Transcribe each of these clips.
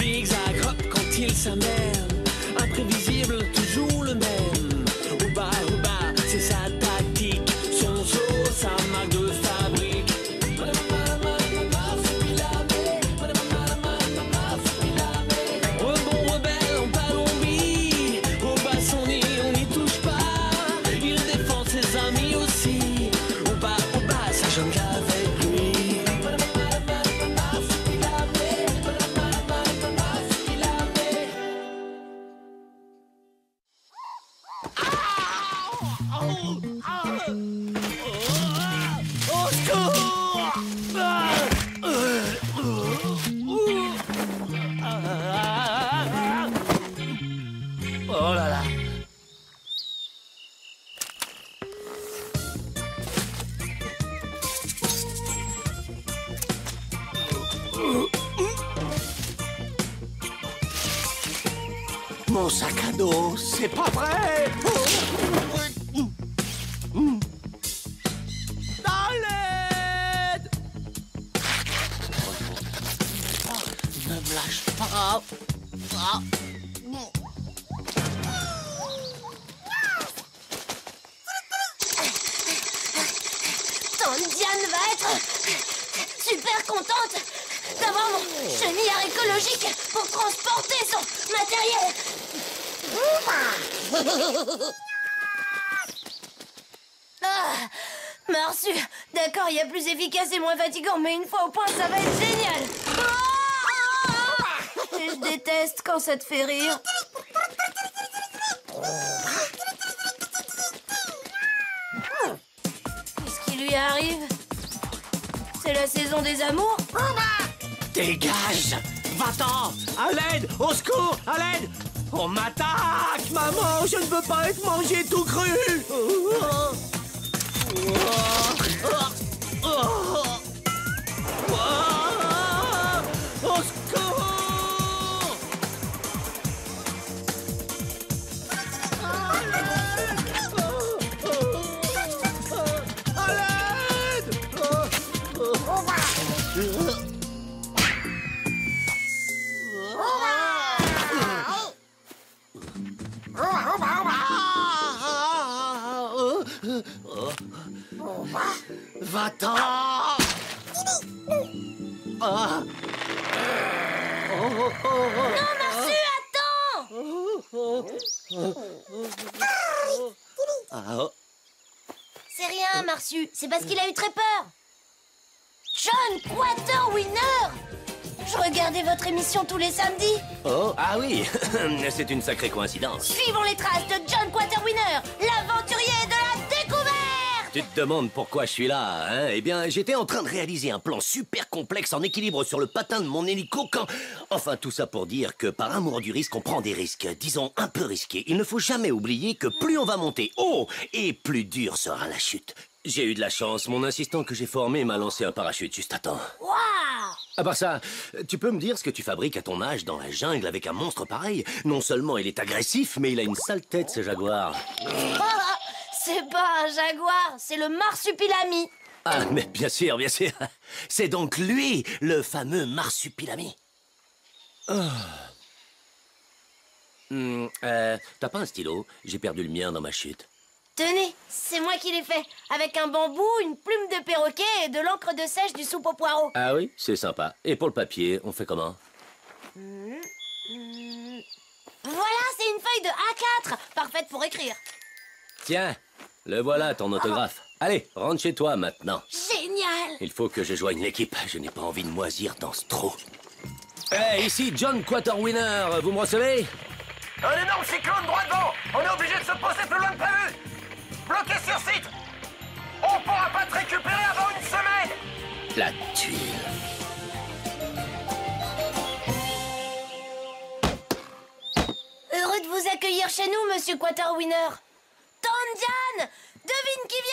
zigzag, hop, quand il s'amène. Imprévisible, toujours le même. Au bas, c'est sa tactique. Son saut, sa marque de fabrique. Rebond rebelle en Palombie. Au bas, son nid, on n'y touche pas. Il défend ses amis aussi. Au bas, ça jongle avec lui. Au secours! Oh là là! Mon sac à dos, c'est pas vrai! À l'aide! Ne me lâche pas! Ah. Tante Diane va être super contente d'avoir mon chenillard écologique pour transporter son matériel. Ah, Marsu, d'accord, il y a plus efficace et moins fatigant, mais une fois au point, ça va être génial. Et je déteste quand ça te fait rire. Qu'est-ce qui lui arrive? C'est la saison des amours? Dégage! Va-t'en! À l'aide! Au secours! À l'aide! On m'attaque! Maman, je ne veux pas être mangé tout cru! Au secours! À l'aide! Va-t'en! Ah. Non, Marsu, attends! C'est rien, Marsu, c'est parce qu'il a eu très peur. John Quaterwinner! Je regardais votre émission tous les samedis. Oh, ah oui, c'est une sacrée coïncidence. Suivons les traces de John Quaterwinner, l'aventurier de la découverte! Tu te demandes pourquoi je suis là, hein? Eh bien, j'étais en train de réaliser un plan super complexe en équilibre sur le patin de mon hélico quand... Enfin, tout ça pour dire que par amour du risque, on prend des risques, disons un peu risqués. Il ne faut jamais oublier que plus on va monter haut, et plus dure sera la chute. J'ai eu de la chance, mon assistant que j'ai formé m'a lancé un parachute juste à temps. Waouh! À part ça, tu peux me dire ce que tu fabriques à ton âge dans la jungle avec un monstre pareil? Non seulement il est agressif, mais il a une sale tête, ce jaguar. C'est pas un jaguar, c'est le marsupilami. Ah, mais bien sûr, bien sûr. C'est donc lui, le fameux marsupilami. Oh. T'as pas un stylo? J'ai perdu le mien dans ma chute. Tenez, c'est moi qui l'ai fait, avec un bambou, une plume de perroquet et de l'encre de sèche du soupe au poireau. Ah oui, c'est sympa. Et pour le papier, on fait comment? Voilà, c'est une feuille de A4, parfaite pour écrire. Tiens, le voilà, ton autographe. Allez, rentre chez toi maintenant. Génial! Il faut que je joigne l'équipe. Je n'ai pas envie de moisir dans ce trou. Hey, ici John Quaterwinner. Vous me recevez? Un énorme cyclone droit devant! On est obligé de se poser plus loin que prévu! Bloqué sur site! On pourra pas te récupérer avant une semaine! La tuile. Heureux de vous accueillir chez nous, monsieur Quaterwinner. Tante Diane, devine qui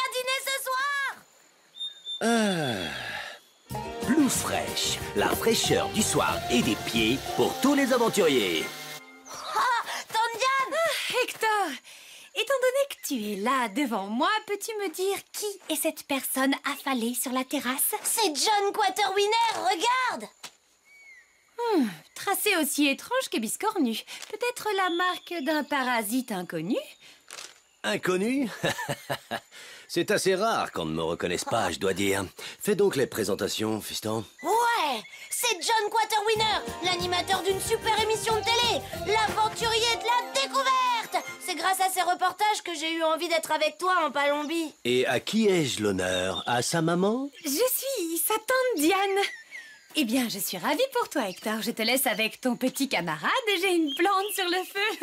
vient dîner ce soir? Blue Fresh, la fraîcheur du soir et des pieds pour tous les aventuriers. Ah, Tante Diane! Hector, étant donné que tu es là devant moi, peux-tu me dire qui est cette personne affalée sur la terrasse? C'est John Quaterwinner, regarde! Tracé aussi étrange que biscornu. Peut-être la marque d'un parasite inconnu? Inconnu? C'est assez rare qu'on ne me reconnaisse pas, je dois dire. Fais donc les présentations, fiston. Ouais, c'est John Quaterwinner, l'animateur d'une super émission de télé, l'aventurier de la découverte. C'est grâce à ces reportages que j'ai eu envie d'être avec toi en Palombie. Et à qui ai-je l'honneur? À sa maman? Je suis sa tante Diane. Eh bien, je suis ravie pour toi, Hector. Je te laisse avec ton petit camarade et j'ai une plante sur le feu.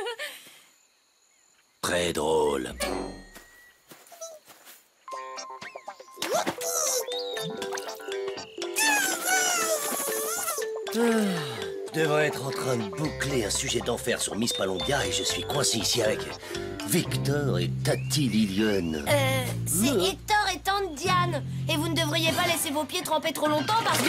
Très drôle. Je devrais être en train de boucler un sujet d'enfer sur Miss Palombia et je suis coincé ici avec Victor et Tati Liliane. C'est Hector et tante Diane. Et vous ne devriez pas laisser vos pieds tremper trop longtemps parce que...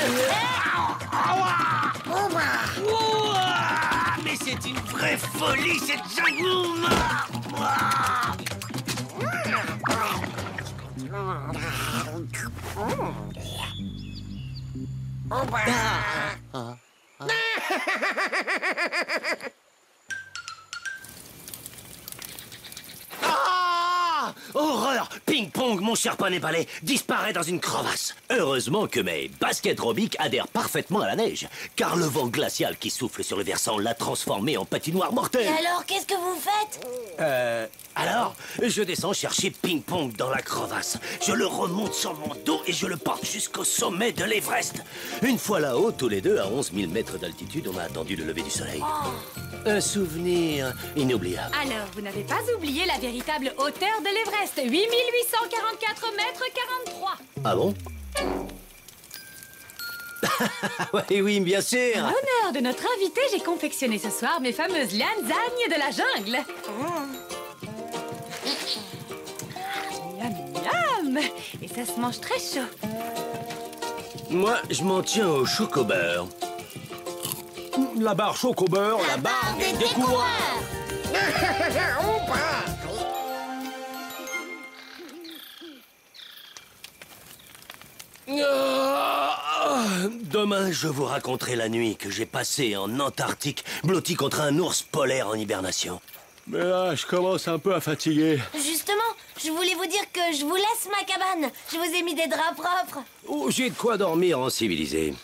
Ouah, mais c'est une vraie folie cette jungle. Ah! Horreur! Ping-pong, mon cher poney balai, disparaît dans une crevasse. Heureusement que mes baskets robiques adhèrent parfaitement à la neige, car le vent glacial qui souffle sur le versant l'a transformé en patinoire mortelle. Et alors, qu'est-ce que vous faites? Alors, je descends chercher Ping-Pong dans la crevasse. Je le remonte sur mon dos et je le porte jusqu'au sommet de l'Everest. Une fois là-haut, tous les deux, à 11 000 mètres d'altitude, on a attendu le lever du soleil. Un souvenir inoubliable. Alors, vous n'avez pas oublié la véritable hauteur de l'Everest. 8844 mètres 43. Ah bon? Oui, bien sûr. En l'honneur de notre invité, j'ai confectionné ce soir mes fameuses lasagnes de la jungle. Miam, miam. Et ça se mange très chaud. Moi, je m'en tiens au chocobeurre. La barre chocobeurre, la barre des découvreurs. Demain, je vous raconterai la nuit que j'ai passée en Antarctique, blotti contre un ours polaire en hibernation. Mais là, je commence un peu à fatiguer. Justement, je voulais vous dire que je vous laisse ma cabane. Je vous ai mis des draps propres. Oh, j'ai de quoi dormir en civilisé.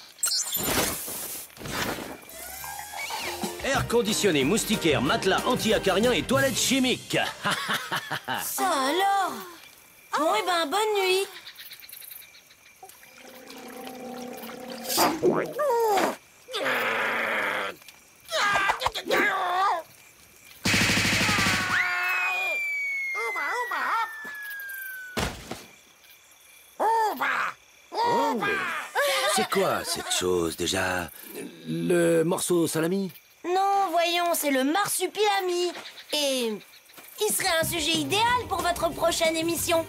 Air conditionné, moustiquaire, matelas anti-acarien et toilettes chimiques. Ça alors? Bon, eh ben, bonne nuit. C'est quoi cette chose déjà? Le morceau salami? Non, voyons, c'est le marsupilami. Et il serait un sujet idéal pour votre prochaine émission.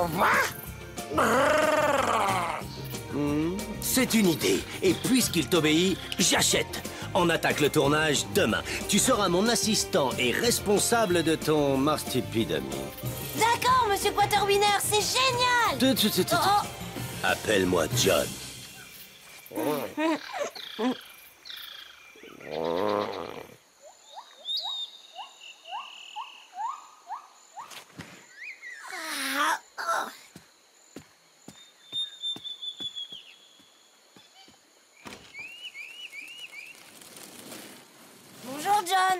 C'est une idée. Et puisqu'il t'obéit, j'achète. On attaque le tournage demain. Tu seras mon assistant et responsable de ton marsupilami. D'accord, monsieur Quaterwinner, c'est génial. Oh. Appelle-moi John. Bonjour, John.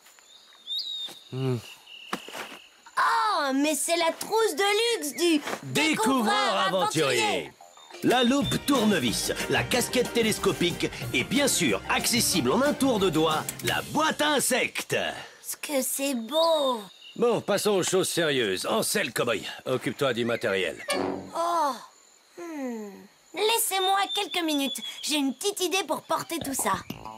Oh, mais c'est la trousse de luxe du Découvreur aventurier. La loupe tournevis, la casquette télescopique et bien sûr, accessible en un tour de doigt, la boîte à insectes. Ce que c'est beau. Bon, passons aux choses sérieuses. Ansel Cowboy, occupe-toi du matériel. Oh. Laissez-moi quelques minutes. J'ai une petite idée pour porter tout ça.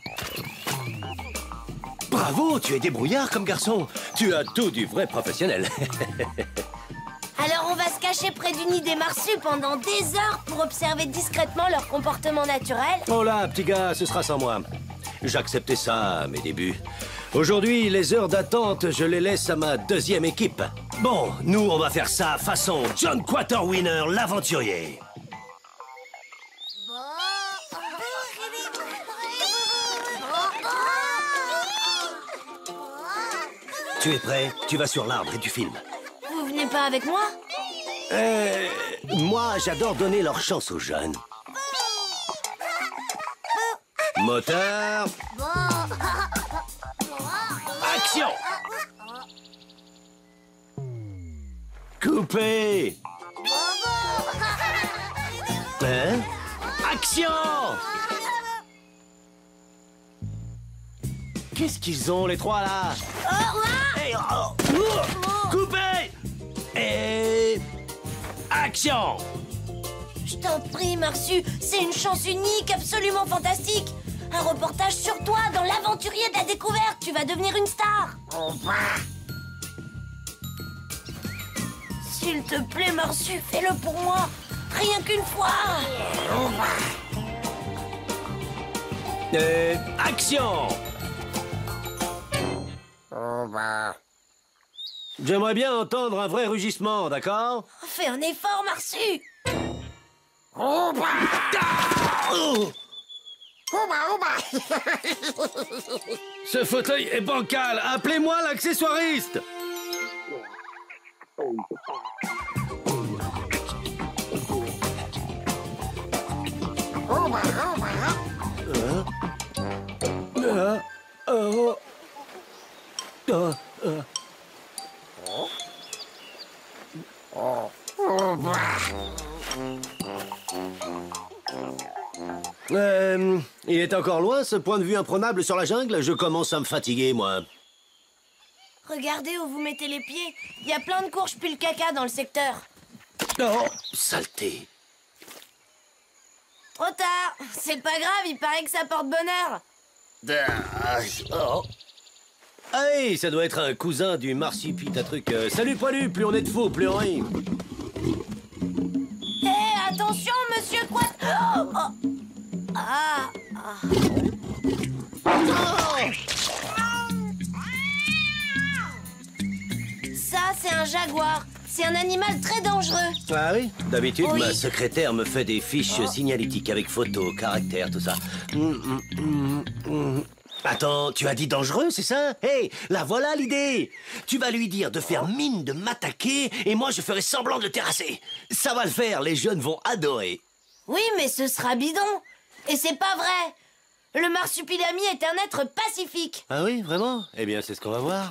Bravo, tu es débrouillard comme garçon. Tu as tout du vrai professionnel. Alors on va se cacher près du nid des marsupes pendant des heures pour observer discrètement leur comportement naturel. Oh là, petit gars, ce sera sans moi. J'acceptais ça à mes débuts. Aujourd'hui, les heures d'attente, je les laisse à ma deuxième équipe. Bon, nous, on va faire ça façon John Quaterwinner, l'aventurier. Tu es prêt? Tu vas sur l'arbre et tu filmes. Vous venez pas avec moi? Moi, j'adore donner leur chance aux jeunes. Moteur. Action. Coupé. Hein? Action. Qu'est-ce qu'ils ont, les trois, là? Hey, coupé. Et... action. Je t'en prie, Marsu, c'est une chance unique, absolument fantastique. Un reportage sur toi dans l'aventurier de la découverte. Tu vas devenir une star. S'il te plaît, Marsu, fais-le pour moi. Rien qu'une fois. Action. J'aimerais bien entendre un vrai rugissement, d'accord? Fais un effort, Marsu. Ce fauteuil est bancal. Appelez-moi l'accessoiriste. Il est encore loin, ce point de vue imprenable sur la jungle. Je commence à me fatiguer, moi. Regardez où vous mettez les pieds. Il y a plein de courges puis le caca dans le secteur. Oh, saleté. Trop tard. C'est pas grave, il paraît que ça porte bonheur. Oh. Hey, ça doit être un cousin du marsupite, un truc. Salut poilu, plus on est de faux, plus on rit. Hé, attention, monsieur quoi. Oh, oh. Ah, ah. Ça, c'est un jaguar. C'est un animal très dangereux. Ah oui? D'habitude, Oui. ma secrétaire me fait des fiches signalétiques avec photos, caractères, tout ça. Attends, tu as dit dangereux, c'est ça? Hey, la voilà l'idée! Tu vas lui dire de faire mine de m'attaquer et moi je ferai semblant de le terrasser. Ça va le faire, les jeunes vont adorer. Oui, mais ce sera bidon. Et c'est pas vrai. Le marsupilami est un être pacifique. Ah oui, vraiment? Eh bien, c'est ce qu'on va voir.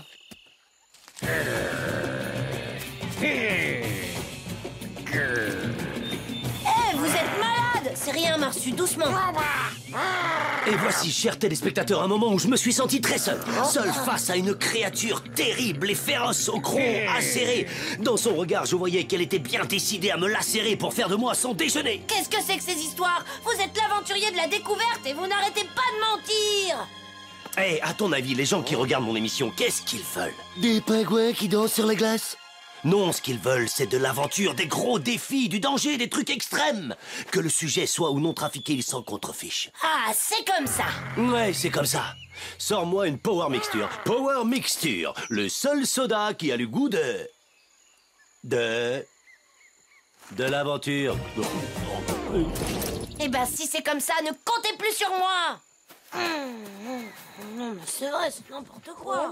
Vous êtes malade. C'est rien, Marsu, doucement. Et voici, chers téléspectateurs, un moment où je me suis senti très seul. Seul face à une créature terrible et féroce au croc acéré. Dans son regard, je voyais qu'elle était bien décidée à me lacérer pour faire de moi son déjeuner. Qu'est-ce que c'est que ces histoires? Vous êtes l'aventurier de la découverte et vous n'arrêtez pas de mentir. Eh, à ton avis, les gens qui regardent mon émission, qu'est-ce qu'ils veulent? Des pingouins qui dansent sur la glace? Non, ce qu'ils veulent, c'est de l'aventure, des gros défis, du danger, des trucs extrêmes. Que le sujet soit ou non trafiqué, ils s'en contrefichent. Ah, c'est comme ça. Ouais, c'est comme ça. Sors-moi une Power Mixture. Power Mixture, le seul soda qui a le goût de l'aventure. Eh ben, si c'est comme ça, ne comptez plus sur moi. Non, mais c'est vrai, c'est n'importe quoi.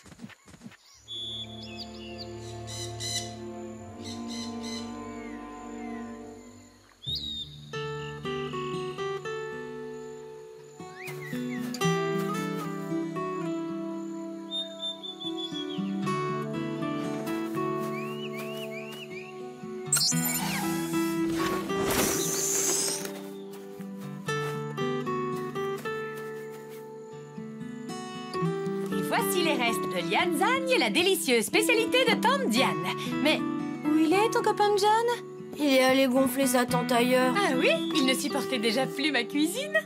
Voici les restes de Liane Zagne, la délicieuse spécialité de tante Diane. Mais où il est, ton copain John? Il est allé gonfler sa tente ailleurs. Ah oui? Il ne supportait déjà plus ma cuisine?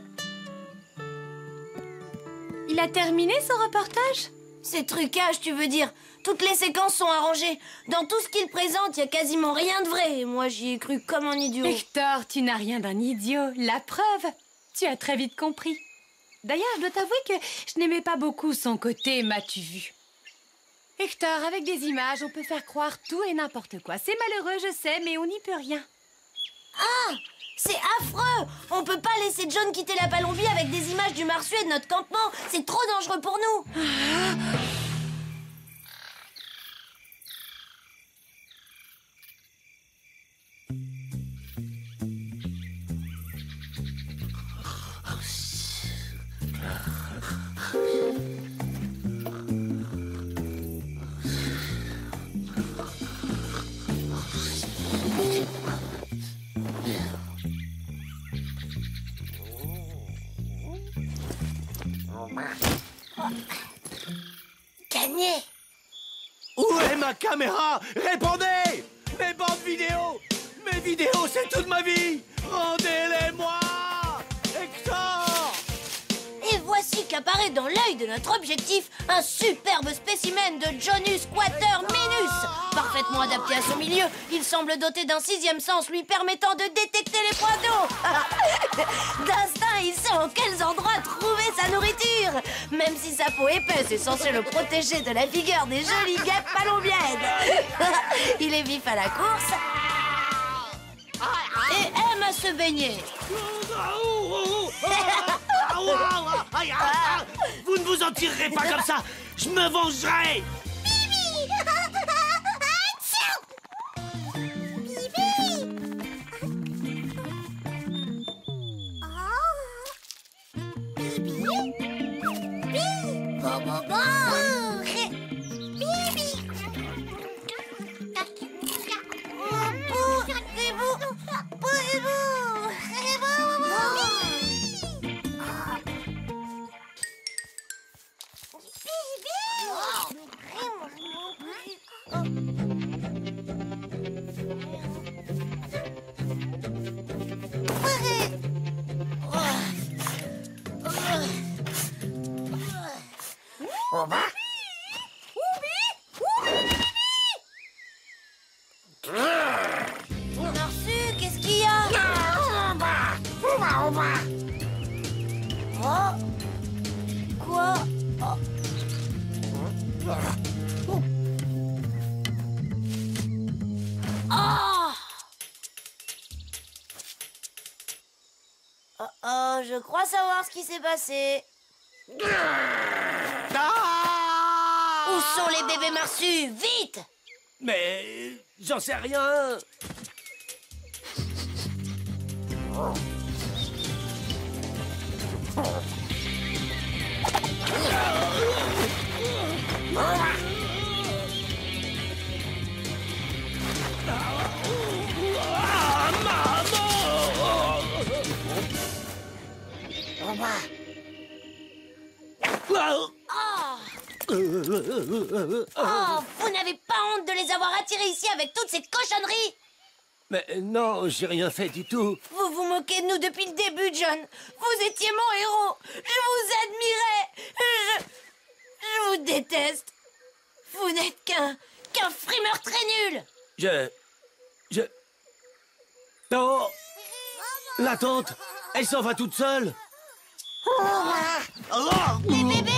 Il a terminé son reportage? C'est trucage, tu veux dire. Toutes les séquences sont arrangées. Dans tout ce qu'il présente, il y a quasiment rien de vrai. Et moi, j'y ai cru comme un idiot. Hector, tu n'as rien d'un idiot. La preuve, tu as très vite compris. D'ailleurs, je dois t'avouer que je n'aimais pas beaucoup son côté m'as-tu vu. Hector, avec des images, on peut faire croire tout et n'importe quoi. C'est malheureux, je sais, mais on n'y peut rien. Ah, c'est affreux. On peut pas laisser John quitter la Palombie avec des images du Marsu et de notre campement. C'est trop dangereux pour nous. Gagné. Où est ma caméra? Répondez! Mes bandes vidéo! Mes vidéos, c'est toute ma vie! Rendez-les-moi! Hector! Et voici qu'apparaît dans l'œil de notre objectif un superbe spécimen de Jonus Quater Minus. Parfaitement adapté à son milieu, il semble doté d'un 6e sens lui permettant de détecter les points d'eau. D'instinct, il sait en quels endroits trouver sa nourriture. Même si sa peau épaisse est censée le protéger de la vigueur des jolies guêpes palombiennes. Il est vif à la course et aime à se baigner. Vous ne vous en tirerez pas comme ça! Je me vengerai! Marsu, qu'est-ce qu'il y a? Oh. Quoi? Oh, je crois savoir ce qui s'est passé. Où sont les bébés marsus? Vite! Mais j'en sais rien! Oh, vous n'avez pas honte de les avoir attirés ici avec toutes ces cochonneries? Mais non, j'ai rien fait du tout. Vous vous moquez de nous depuis le début, John. Vous étiez mon héros. Je vous admirais. Je vous déteste. Vous n'êtes qu'un frimeur très nul. Non! La tante, elle s'en va toute seule. Les bébés.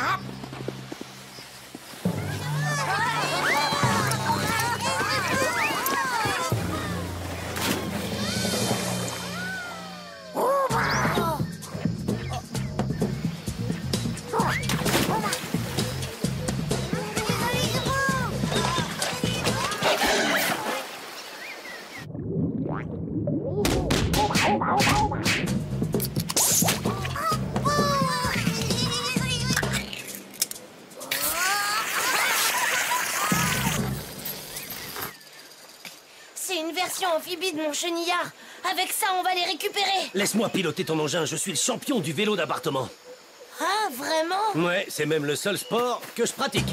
C'est une version amphibie de mon chenillard. Avec ça, on va les récupérer. Laisse-moi piloter ton engin, je suis le champion du vélo d'appartement. Ah, vraiment? Ouais, c'est même le seul sport que je pratique.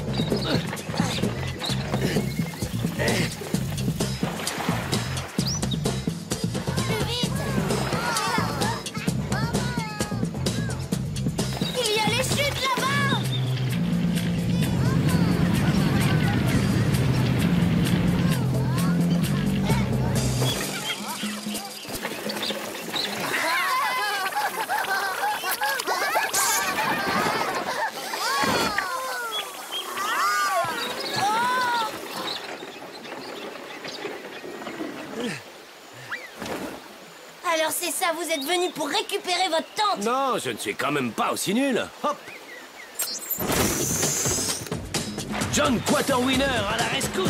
Plus vite. Il y a les chutes là-bas. Alors c'est ça, vous êtes venus pour récupérer votre tante. Non, je ne suis quand même pas aussi nul. Hop! John Quater Winner à la rescousse!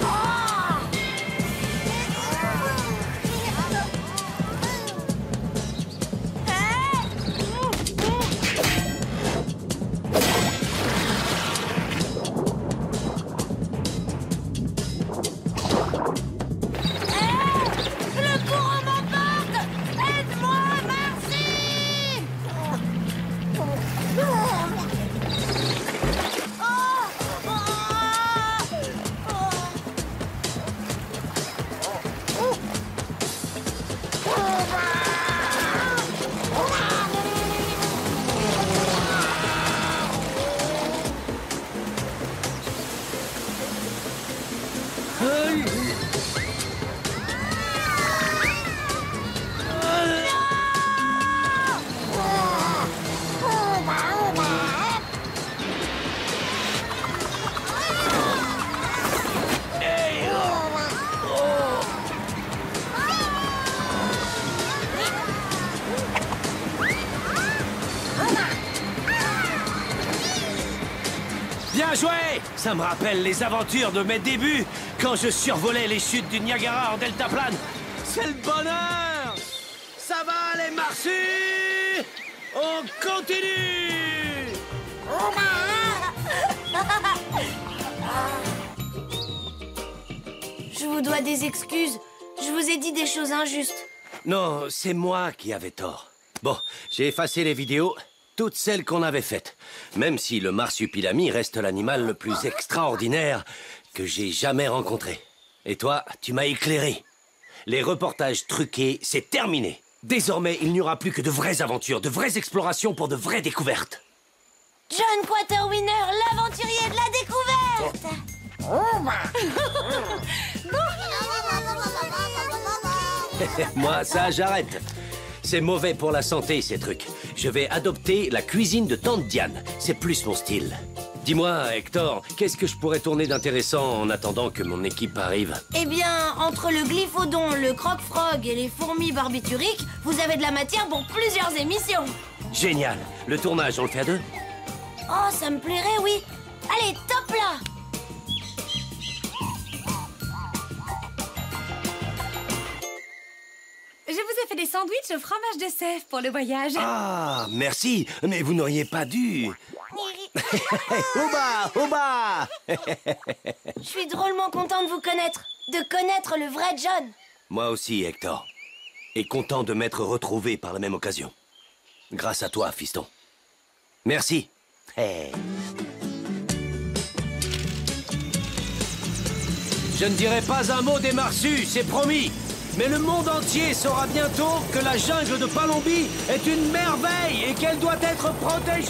Le courant m'emporte. Aide-moi, merci. Bien joué! Ça me rappelle les aventures de mes débuts, quand je survolais les chutes du Niagara en deltaplane. C'est le bonheur! Ça va, les Marsus? On continue! Je vous dois des excuses. Je vous ai dit des choses injustes. Non, c'est moi qui avais tort. Bon, j'ai effacé les vidéos, toutes celles qu'on avait faites. Même si le marsupilami reste l'animal le plus extraordinaire que j'ai jamais rencontré. Et toi, tu m'as éclairé. Les reportages truqués, c'est terminé. Désormais, il n'y aura plus que de vraies aventures, de vraies explorations pour de vraies découvertes. John Quaterwinner, l'aventurier de la découverte. Moi, ça, j'arrête. C'est mauvais pour la santé, ces trucs. Je vais adopter la cuisine de Tante Diane. C'est plus mon style. Dis-moi, Hector, qu'est-ce que je pourrais tourner d'intéressant en attendant que mon équipe arrive? Eh bien, entre le glyphodon, le croque-frog et les fourmis barbituriques, vous avez de la matière pour plusieurs émissions. Génial. Le tournage, on le fait à deux? Oh, ça me plairait, oui. Allez, top là! Je vous ai fait des sandwichs au fromage de Sèvres pour le voyage. Ah, merci. Mais vous n'auriez pas dû. Oba, oba. Je suis drôlement content de vous connaître. De connaître le vrai John. Moi aussi, Hector. Et content de m'être retrouvé par la même occasion. Grâce à toi, fiston. Merci. Hey. Je ne dirai pas un mot des Marsus, c'est promis. Mais le monde entier saura bientôt que la jungle de Palombie est une merveille et qu'elle doit être protégée.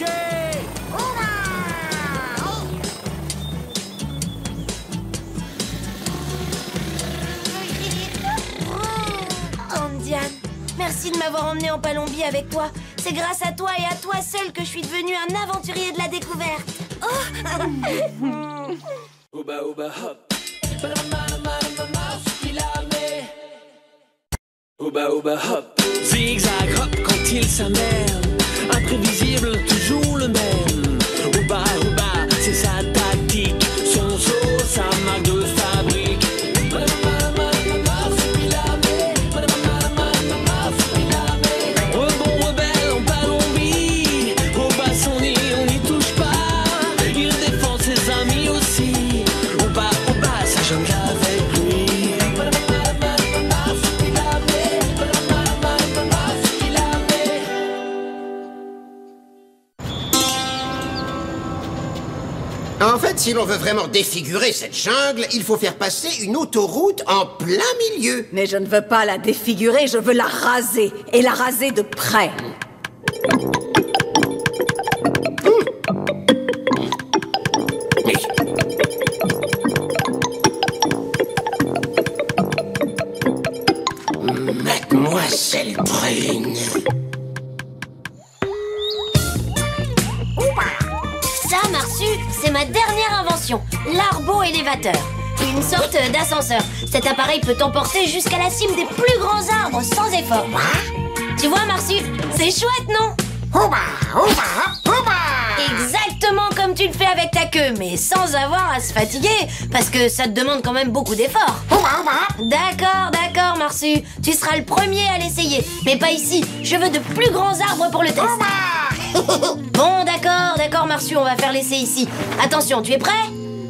Tante Diane, merci de m'avoir emmené en Palombie avec toi. C'est grâce à toi et à toi seul que je suis devenu un aventurier de la découverte. Oba oba hop. Oba oba hop. Zigzag hop quand il s'amène. Imprévisible, toujours le même. Oba oba, c'est sa tactique. Son saut, sa marque de fabrique. Rebond rebelle en Palombie. Oba son nid, on n'y touche pas. Il défend ses amis aussi. Oba oba, sa jungle avec lui. En fait, si l'on veut vraiment défigurer cette jungle, il faut faire passer une autoroute en plein milieu. Mais je ne veux pas la défigurer, je veux la raser. Et la raser de près. Mademoiselle Brune. Ça, Marsu, c'est ma dernière invention, l'arbo-élévateur. Une sorte d'ascenseur. Cet appareil peut t'emporter jusqu'à la cime des plus grands arbres sans effort. Tu vois, Marsu, c'est chouette, non? Exactement comme tu le fais avec ta queue, mais sans avoir à se fatiguer, parce que ça te demande quand même beaucoup d'efforts. D'accord, d'accord, Marsu. Tu seras le premier à l'essayer, mais pas ici. Je veux de plus grands arbres pour le test. Bon, d'accord, d'accord, Marsu, on va faire l'essai ici. Attention, tu es prêt?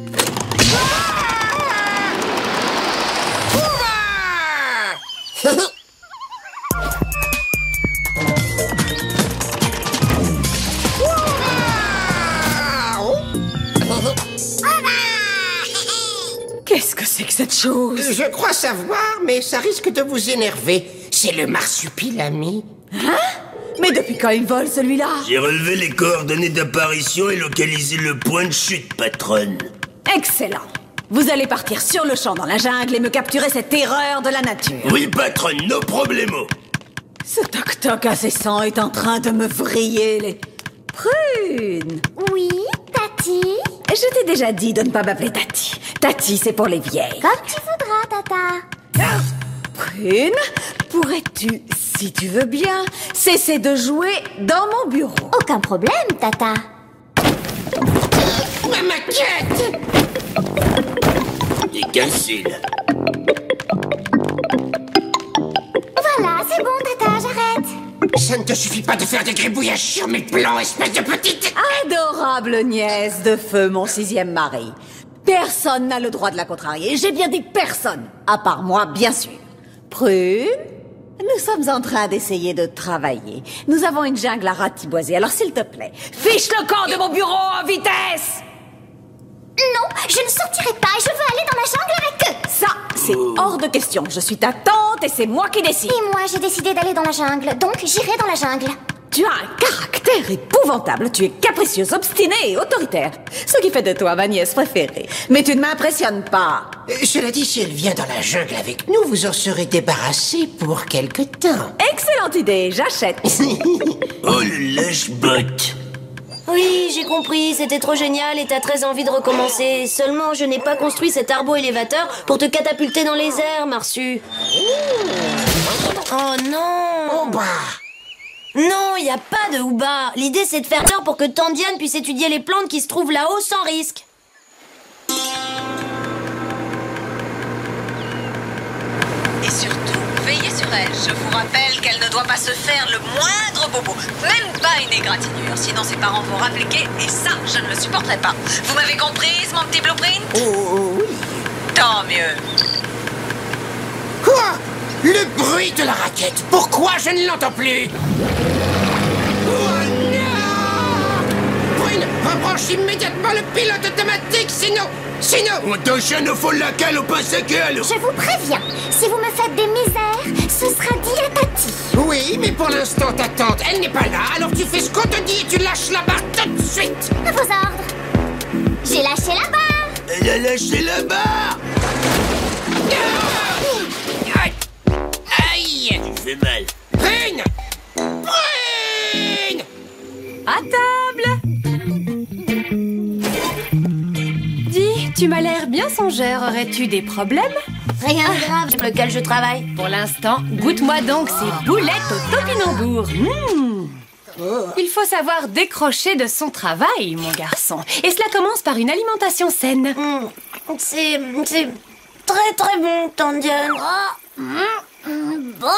Qu'est-ce que c'est que cette chose? Je crois savoir, mais ça risque de vous énerver. C'est le marsupilami. Hein? Mais depuis quand il vole, celui-là? J'ai relevé les coordonnées d'apparition et localisé le point de chute, patronne. Excellent. Vous allez partir sur le champ dans la jungle et me capturer cette terreur de la nature. Oui, patronne, no problemo. Ce toc-toc incessant est en train de me vriller les... Prune! Oui, Tati? Je t'ai déjà dit de ne pas m'appeler Tati. Tati, c'est pour les vieilles. Comme tu voudras, Tata. Prune, pourrais-tu, si tu veux bien, cesser de jouer dans mon bureau? Aucun problème, Tata. Ma maquette! T'es cassé, là. Voilà, c'est bon, Tata, j'arrête. Ça ne te suffit pas de faire des gribouillages sur mes plans, espèce de petite... Adorable nièce de feu, mon 6e mari. Personne n'a le droit de la contrarier. J'ai bien dit personne. À part moi, bien sûr. Prune, nous sommes en train d'essayer de travailler. Nous avons une jungle à ratiboiser, alors s'il te plaît, fiche le camp de mon bureau en vitesse! Non, je ne sortirai pas et je veux aller dans la jungle avec eux. Ça, c'est hors de question. Je suis ta tante et c'est moi qui décide. Et moi, j'ai décidé d'aller dans la jungle, donc j'irai dans la jungle. Tu as un caractère épouvantable. Tu es capricieuse, obstinée et autoritaire. Ce qui fait de toi ma nièce préférée. Mais tu ne m'impressionnes pas. Cela dit, si elle vient dans la jungle avec nous, vous en serez débarrassé pour quelque temps. Excellente idée, j'achète. Oh, le lâche-botte. Oui, j'ai compris, c'était trop génial et t'as très envie de recommencer. Seulement, je n'ai pas construit cet arbo-élévateur pour te catapulter dans les airs, Marsu. Oh non! Oh bah! Non, y a pas de Ouba. L'idée, c'est de faire peur pour que Tante Diane puisse étudier les plantes qui se trouvent là-haut sans risque. Et surtout, veillez sur elle. Je vous rappelle qu'elle ne doit pas se faire le moindre bobo. Même pas une égratignure. Sinon, ses parents vont rappliquer et ça, je ne le supporterai pas. Vous m'avez comprise, mon petit blueprint? Oh oui. Tant mieux. Quoi? Le bruit de la raquette. Pourquoi je ne l'entends plus? Oh non! Prune, rebranche immédiatement le pilote automatique, sinon... On t'enchaîne au fond de la cale au passe à gueule. Je vous préviens, si vous me faites des misères, ce sera dit à Tati. Oui, mais pour l'instant, ta tante, elle n'est pas là, alors tu fais ce qu'on te dit et tu lâches la barre tout de suite. À vos ordres. J'ai lâché la barre. Elle a lâché la barre. Aïe! Tu fais mal. Prune! Prune! À table! Dis, tu m'as l'air bien songeur. Aurais-tu des problèmes? Rien de grave sur lequel je travaille. Pour l'instant, goûte-moi donc ces boulettes au topinambour. Il faut savoir décrocher de son travail, mon garçon. Et cela commence par une alimentation saine. C'est très très bon, Tante Diane. Bon.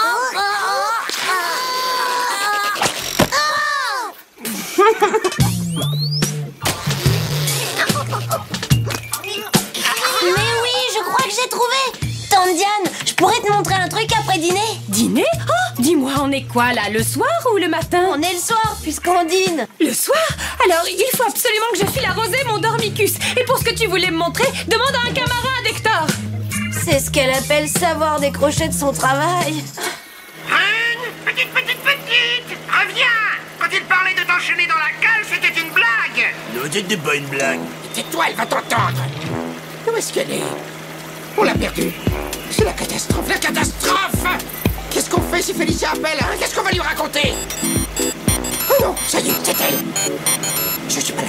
Mais oui, je crois que j'ai trouvé. Tante Diane, je pourrais te montrer un truc après dîner. Dîner? Oh, dis-moi, on est quoi là? Le soir ou le matin? On est le soir, puisqu'on dîne. Le soir? Alors, il faut absolument que je file arroser mon dormicus. Et pour ce que tu voulais me montrer, demande à un camarade, Hector. C'est ce qu'elle appelle savoir décrocher de son travail. Petite, reviens! Quand il parlait de t'enchaîner dans la cale, c'était une blague! Non, c'était pas une blague. Tais-toi, elle va t'entendre. Où est-ce qu'elle est? On l'a perdue. C'est la catastrophe, la catastrophe! Qu'est-ce qu'on fait si Félicia appelle, hein? Qu'est-ce qu'on va lui raconter? Oh non, ça y est, c'est elle. Je suis pas là.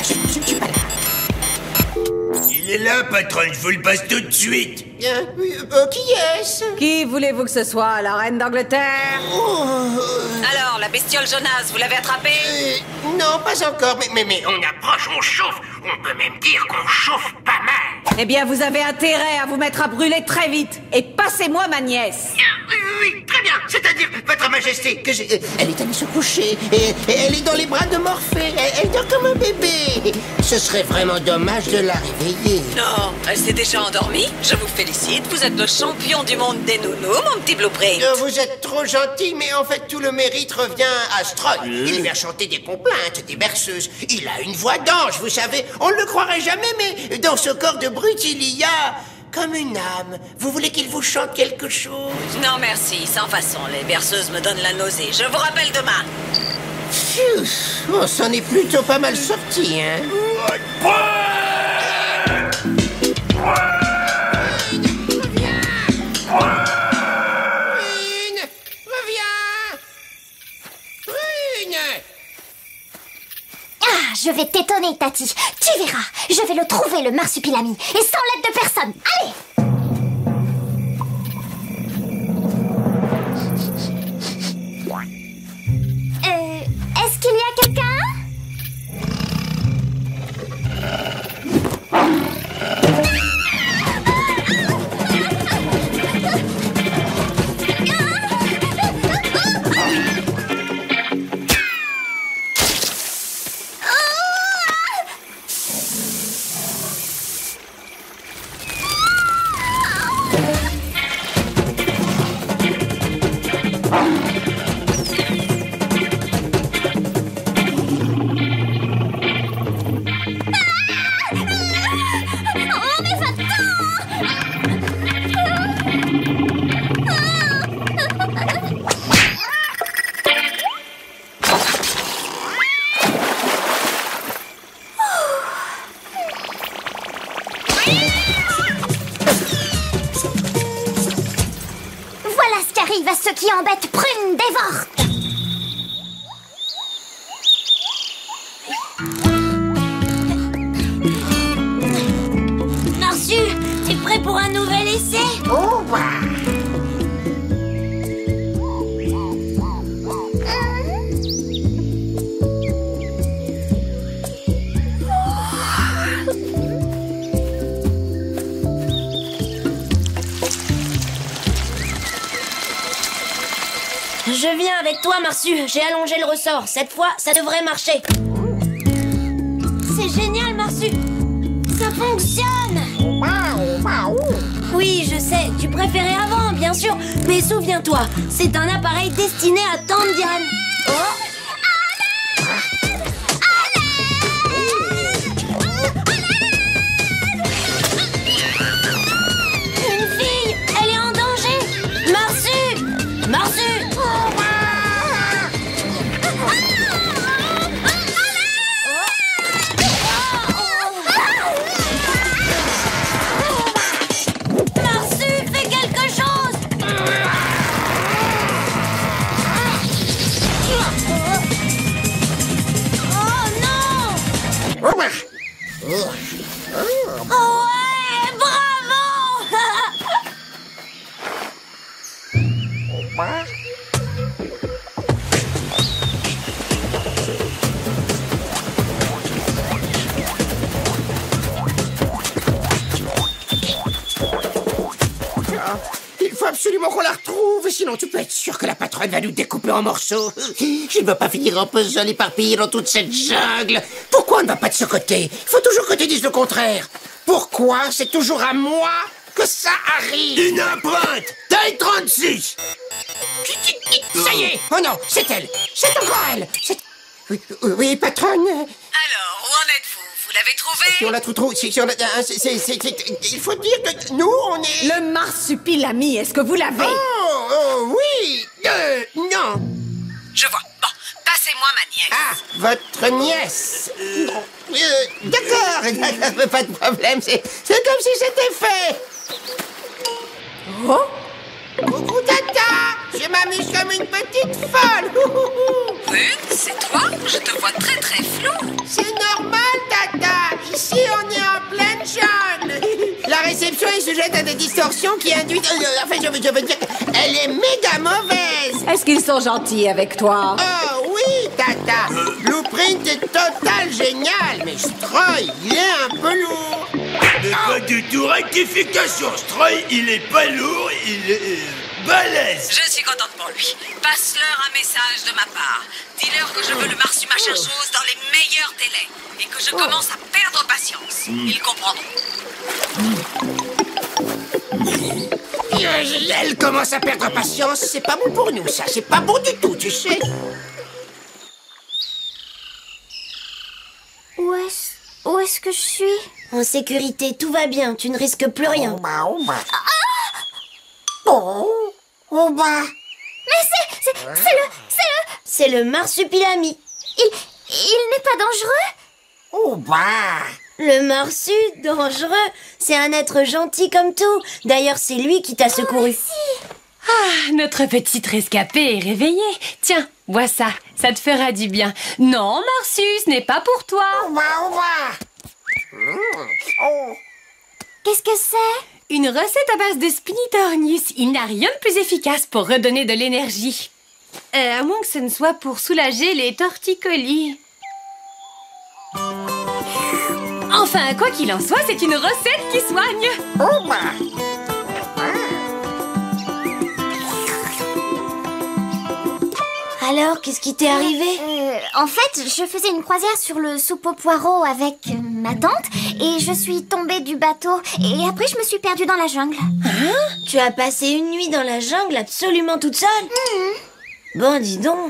Il est là, patronne, je vous le passe tout de suite. Qui est-ce? Qui voulez-vous que ce soit, la reine d'Angleterre? Alors, la bestiole jaunasse, vous l'avez attrapée? Non, pas encore, mais On approche, on chauffe. On peut même dire qu'on chauffe pas mal. Eh bien, vous avez intérêt à vous mettre à brûler très vite. Et passez-moi ma nièce. Oui, très bien. C'est-à-dire, Votre Majesté, que j'ai... Elle est allée se coucher et elle est dans les bras de Morphée. Elle dort comme un bébé. Ce serait vraiment dommage de la réveiller. Non, elle s'est déjà endormie. Je vous félicite, vous êtes le champion du monde des nounous, mon petit blueprint. Vous êtes trop gentil, mais en fait, tout le mérite revient à Stroy. Il vient chanter des complaintes, des berceuses. Il a une voix d'ange, vous savez. On ne le croirait jamais, mais dans ce corps de brute, il y a... comme une âme. Vous voulez qu'il vous chante quelque chose? Non, merci, sans façon. Les berceuses me donnent la nausée. Je vous rappelle demain. Pfiou, on s'en est plutôt pas mal sorti, hein? je vais t'étonner, Tati. Tu verras, je vais le trouver, le marsupilami. Et sans l'aide de personne. Allez! Est-ce qu'il y a quelqu'un? Voilà ce qui arrive à ceux qui embêtent Prune dévore. Marsu, t'es prêt pour un nouvel essai? Oh, bah. Je viens avec toi, Marsu. J'ai allongé le ressort. Cette fois, ça devrait marcher. C'est génial, Marsu. Ça fonctionne. Oui, je sais. Tu préférais avant, bien sûr. Mais souviens-toi, c'est un appareil destiné à tante Diane. Oh. Une fille, elle est en danger. Marsu, Marsu. Il faut absolument qu'on la retrouve, sinon tu peux être sûr que la patronne va nous découper en morceaux. Je ne veux pas finir en puzzle éparpillé dans toute cette jungle. Pourquoi on ne va pas de ce côté? Il faut toujours que tu dises le contraire. Pourquoi c'est toujours à moi que ça arrive? Une empreinte! Taille 36! Ça y est! Oh non, c'est elle! C'est encore elle! Oui, patronne. Alors, où en êtes-vous? Vous l'avez trouvé? Si on la trouve, il faut dire que nous, on est... Le marsupilami, est-ce que vous l'avez? Oh, oui! Non. Je vois. Bon, passez-moi ma nièce. Ah, votre nièce. D'accord, pas de problème, c'est comme si c'était fait. Oh? Coucou, Tata! Je m'amuse comme une petite folle! Prune, c'est toi? Je te vois très très flou. C'est normal, Tata! Ici, on est en pleine jungle! La réception est sujette à des distorsions qui induisent... enfin, je veux dire qu'elle est méga mauvaise! Est-ce qu'ils sont gentils avec toi? Oh, oui, Tata! Blueprint est total génial, mais Stroy, il est un peu lourd! Pas du tout rectification, Stroy, il est pas lourd, il est balèze. Je suis contente pour lui. Passe-leur un message de ma part. Dis-leur que je veux le marsu machin chose dans les meilleurs délais. Et que je commence à perdre patience. Ils comprendront. Elle commence à perdre patience, c'est pas bon pour nous, ça. C'est pas bon du tout, tu sais. Où est-ce que je suis? En sécurité, tout va bien. Tu ne risques plus rien. Mais C'est le marsupilami. Il n'est pas dangereux? Le marsu, dangereux, c'est un être gentil comme tout. D'ailleurs, c'est lui qui t'a secouru. Ah, notre petite rescapée est réveillée. Tiens, bois ça, ça te fera du bien. Non, Marsu, ce n'est pas pour toi. Qu'est-ce que c'est? Une recette à base de Spinitornius. Il n'y a rien de plus efficace pour redonner de l'énergie. À moins que ce ne soit pour soulager les torticolis. Enfin, quoi qu'il en soit, c'est une recette qui soigne. Alors, qu'est-ce qui t'est arrivé? En fait, je faisais une croisière sur le soupe au poireau avec ma tante et je suis tombée du bateau et après je me suis perdue dans la jungle. Hein? Tu as passé une nuit dans la jungle absolument toute seule? Bon, dis donc.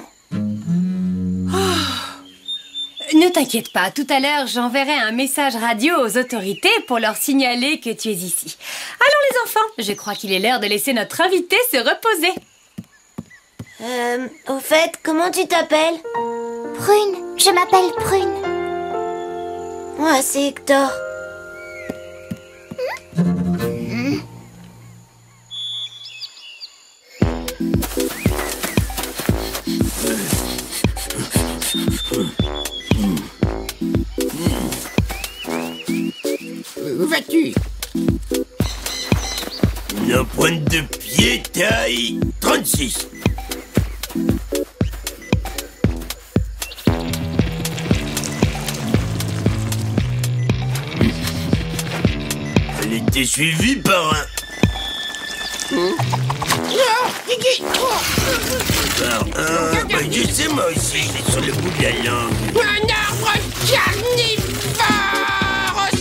Ne t'inquiète pas, tout à l'heure, j'enverrai un message radio aux autorités pour leur signaler que tu es ici. Allons les enfants, je crois qu'il est l'heure de laisser notre invité se reposer. Au fait, comment tu t'appelles? Prune, je m'appelle Prune. Moi, c'est Hector. Où vas-tu? Une pointe de pied taille 36. Elle était suivie par un... je sais moi aussi, j'ai sur le bout de la langue. Un arbre carnivore au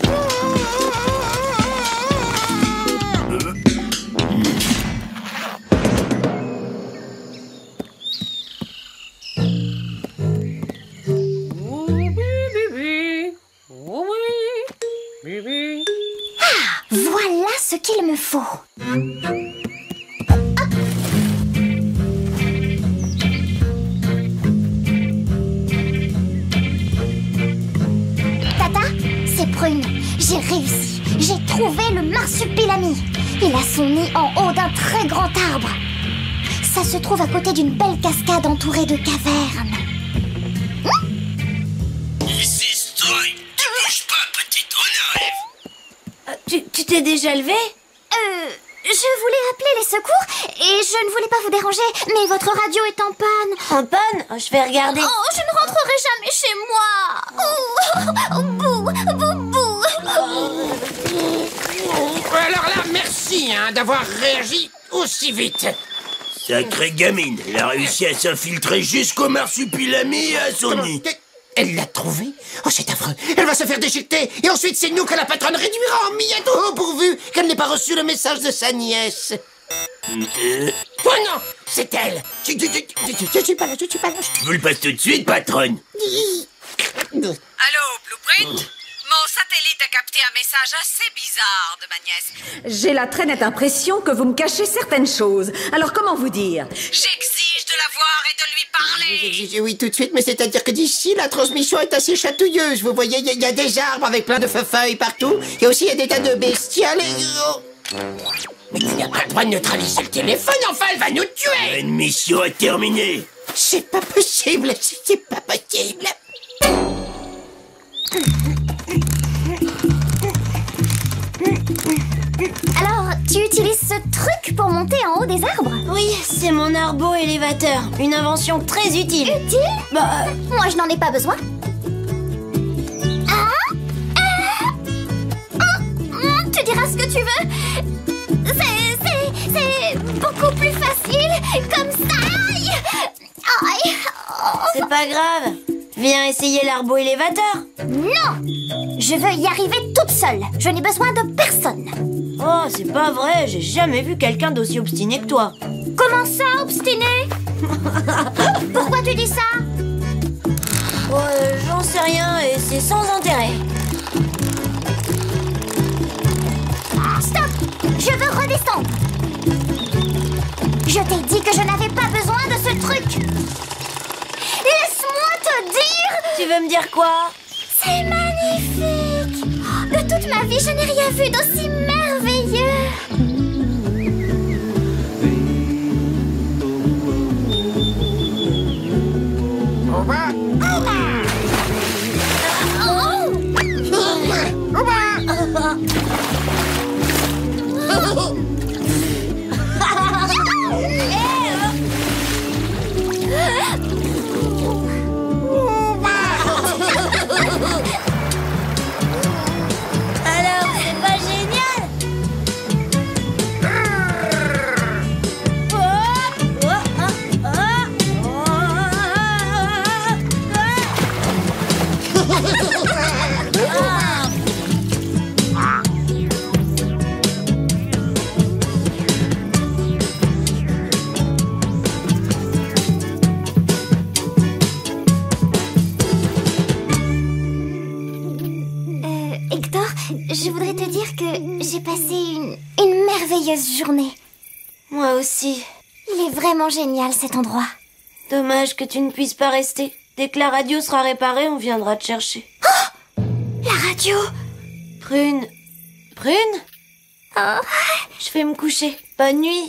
Voilà ce qu'il me faut. Tata, c'est Prune. J'ai réussi. J'ai trouvé le marsupilami. Il a son nid en haut d'un très grand arbre. Ça se trouve à côté d'une belle cascade entourée de cavernes. Ici, Stroy, tu bouges pas, petite, on arrive. Tu t'es déjà levé? Je voulais appeler les secours et je ne voulais pas vous déranger, mais votre radio est en panne. En panne? Oh, je vais regarder. Oh, je ne rentrerai jamais chez moi. Bou, bou, bou. Alors là, merci d'avoir réagi aussi vite. Sacrée gamine, elle a réussi à s'infiltrer jusqu'au marsupilami et à son nid. Elle l'a trouvé? Oh, c'est affreux. Elle va se faire déchiqueter. Et ensuite, c'est nous que la patronne réduira en miettes. Oh, pourvu qu'elle n'ait pas reçu le message de sa nièce. Oh non, c'est elle. Je suis pas là, je suis pas là. Je vous le passe tout de suite, patronne. Allô, Blueprint? Mon satellite a capté un message assez bizarre de ma nièce. J'ai la très nette impression que vous me cachez certaines choses. Alors comment vous dire? J'exige de la voir et de lui parler. Oui, tout de suite, mais c'est-à-dire que d'ici, la transmission est assez chatouilleuse. Vous voyez, il y a des arbres avec plein de feuilles partout. Et aussi, il y a des tas de bestioles et... Mais tu n'as pas le droit de neutraliser le téléphone, enfin, elle va nous tuer. Une mission à terminer. C'est pas possible, c'est pas possible. Alors, tu utilises ce truc pour monter en haut des arbres? Oui, c'est mon arbo-élévateur. Une invention très utile. Utile? Bah, moi, je n'en ai pas besoin. Tu diras ce que tu veux. C'est beaucoup plus facile comme ça. Aïe. C'est pas grave. Viens essayer l'arbo-élévateur. Non, je veux y arriver toute seule. Je n'ai besoin de personne. Oh, c'est pas vrai. J'ai jamais vu quelqu'un d'aussi obstiné que toi. Comment ça, obstiné? Pourquoi tu dis ça? J'en sais rien et c'est sans intérêt. Stop! Je veux redescendre. Je t'ai dit que je n'avais pas besoin de ce truc. Laisse-moi te dire... Tu veux me dire quoi? C'est magnifique. De toute ma vie, je n'ai rien vu d'aussi merveilleux. Alors, c'est pas génial? Hector, je voudrais te dire que j'ai passé une merveilleuse journée. Moi aussi. Il est vraiment génial cet endroit. Dommage que tu ne puisses pas rester. Dès que la radio sera réparée, on viendra te chercher. Oh! La radio! Prune. Prune? Oh. Je vais me coucher. Bonne nuit.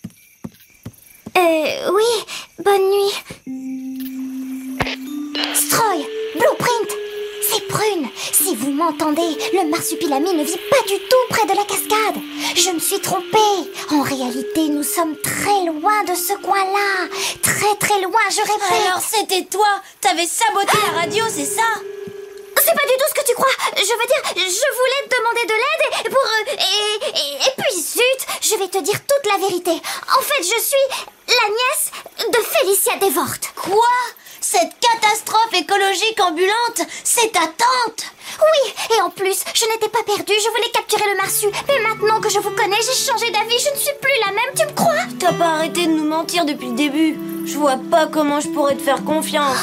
Oui, bonne nuit. Stroy, Blueprint, c'est Prune. Si vous m'entendez, le marsupilami ne vit pas du tout près de la cascade. Je me suis trompée. En réalité, nous sommes très loin de ce coin-là. Très très loin, je répète. Alors c'était toi. T'avais saboté la radio, c'est ça? C'est pas du tout ce que tu crois. Je veux dire, je voulais te demander de l'aide pour... Et puis zut, je vais te dire toute la vérité. En fait, je suis la nièce de Félicia Devort. Quoi? Cette catastrophe écologique ambulante, c'est ta tante? Oui, et en plus, je n'étais pas perdue, je voulais capturer le marsu. Mais maintenant que je vous connais, j'ai changé d'avis, je ne suis plus la même, tu me crois? T'as pas arrêté de nous mentir depuis le début. Je vois pas comment je pourrais te faire confiance.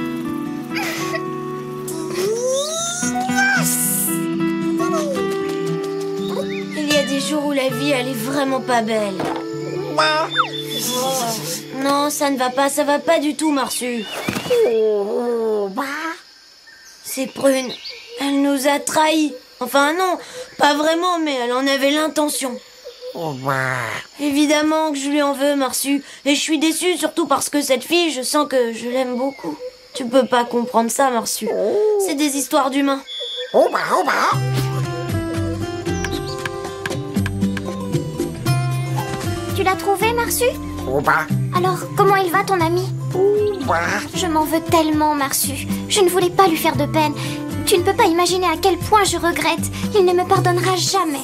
Il y a des jours où la vie, elle est vraiment pas belle. Non, ça ne va pas du tout, Marsu. C'est Prune. Elle nous a trahis. Enfin non, pas vraiment, mais elle en avait l'intention. Évidemment que je lui en veux, Marsu. Et je suis déçue, surtout parce que cette fille, je sens que je l'aime beaucoup. Tu peux pas comprendre ça, Marsu. C'est des histoires d'humains. Tu l'as trouvé, Marsu? Alors, comment il va, ton ami? Je m'en veux tellement, Marsu. Je ne voulais pas lui faire de peine. Tu ne peux pas imaginer à quel point je regrette. Il ne me pardonnera jamais.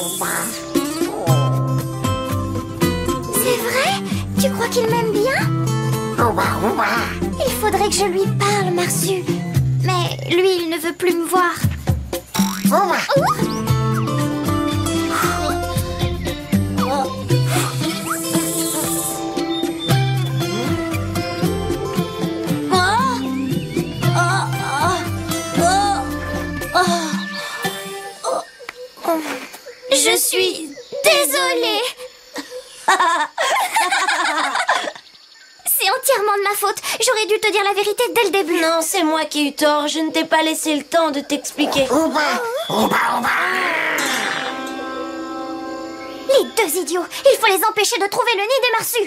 C'est vrai? Tu crois qu'il m'aime bien? Il faudrait que je lui parle, Marsu. Mais lui, il ne veut plus me voir. Je suis désolée. C'est entièrement de ma faute. J'aurais dû te dire la vérité dès le début. Non, c'est moi qui ai eu tort. Je ne t'ai pas laissé le temps de t'expliquer. Les deux idiots. Il faut les empêcher de trouver le nid des marsus.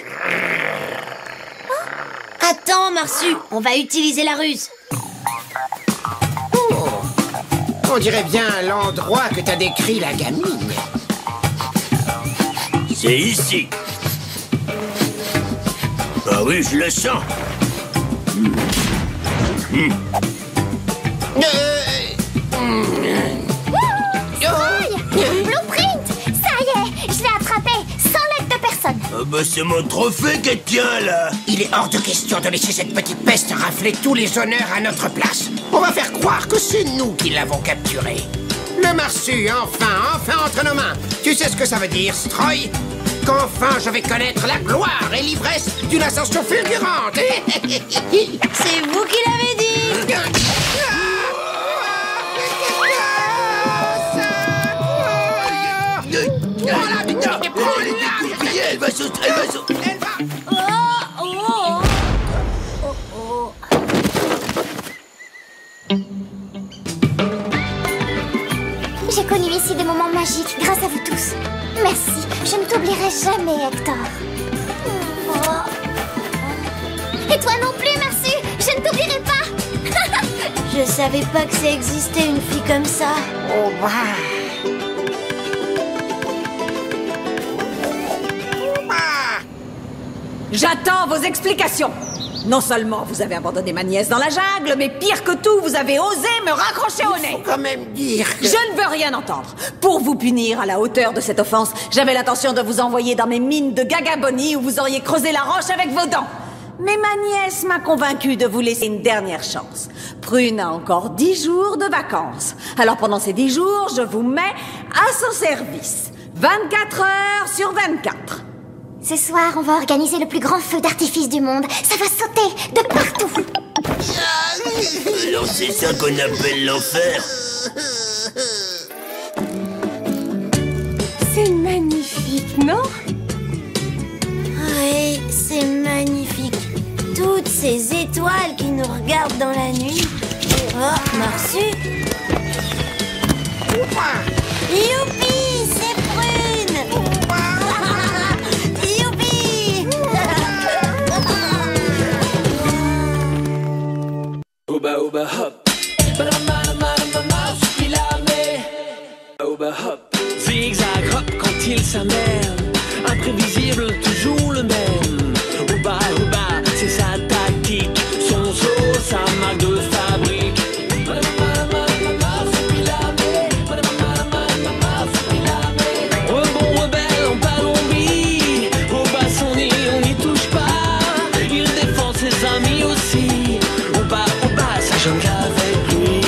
Attends, Marsu. On va utiliser la ruse. On dirait bien l'endroit que t'as décrit, la gamine. C'est ici. Ah oui, je le sens. Blueprint, ça y est, je l'ai attrapé sans l'aide de personne. Ah bah c'est mon trophée qu'elle tient là. Il est hors de question de laisser cette petite peste rafler tous les honneurs à notre place. On va faire croire que c'est nous qui l'avons capturé. Le marsu, enfin entre nos mains. Tu sais ce que ça veut dire, Stroy? Qu'enfin je vais connaître la gloire et l'ivresse d'une ascension fulgurante. C'est vous qui l'avez dit. Elle va sauter, elle va. J'ai connu ici des moments magiques grâce à vous tous. Merci, je ne t'oublierai jamais, Hector. Et toi non plus, Marsu, je ne t'oublierai pas. Je savais pas que ça existait une fille comme ça. Oh, bah. J'attends vos explications. Non seulement vous avez abandonné ma nièce dans la jungle, mais pire que tout, vous avez osé me raccrocher au nez. Faut quand même dire que... Je ne veux rien entendre. Pour vous punir à la hauteur de cette offense, j'avais l'intention de vous envoyer dans mes mines de Gagaboni où vous auriez creusé la roche avec vos dents. Mais ma nièce m'a convaincu de vous laisser une dernière chance. Prune a encore 10 jours de vacances. Alors pendant ces 10 jours, je vous mets à son service. 24 heures sur 24. Ce soir, on va organiser le plus grand feu d'artifice du monde. Ça va sauter de partout. Alors c'est ça qu'on appelle l'enfer. C'est magnifique, non? Oui, c'est magnifique. Toutes ces étoiles qui nous regardent dans la nuit. Oh, Marsu. Youpi, c'est Prune. Youpi. Oba oba hop, oba hop, zigzag hop quand il s'amène, imprévisible, toujours le même. Oba oba, c'est sa tactique, son saut, sa marque de fabrique. Rebond rebelle en Palombie, Oba son nid, on n'y touche pas, il défend ses amis aussi. Oba ça jongle avec lui.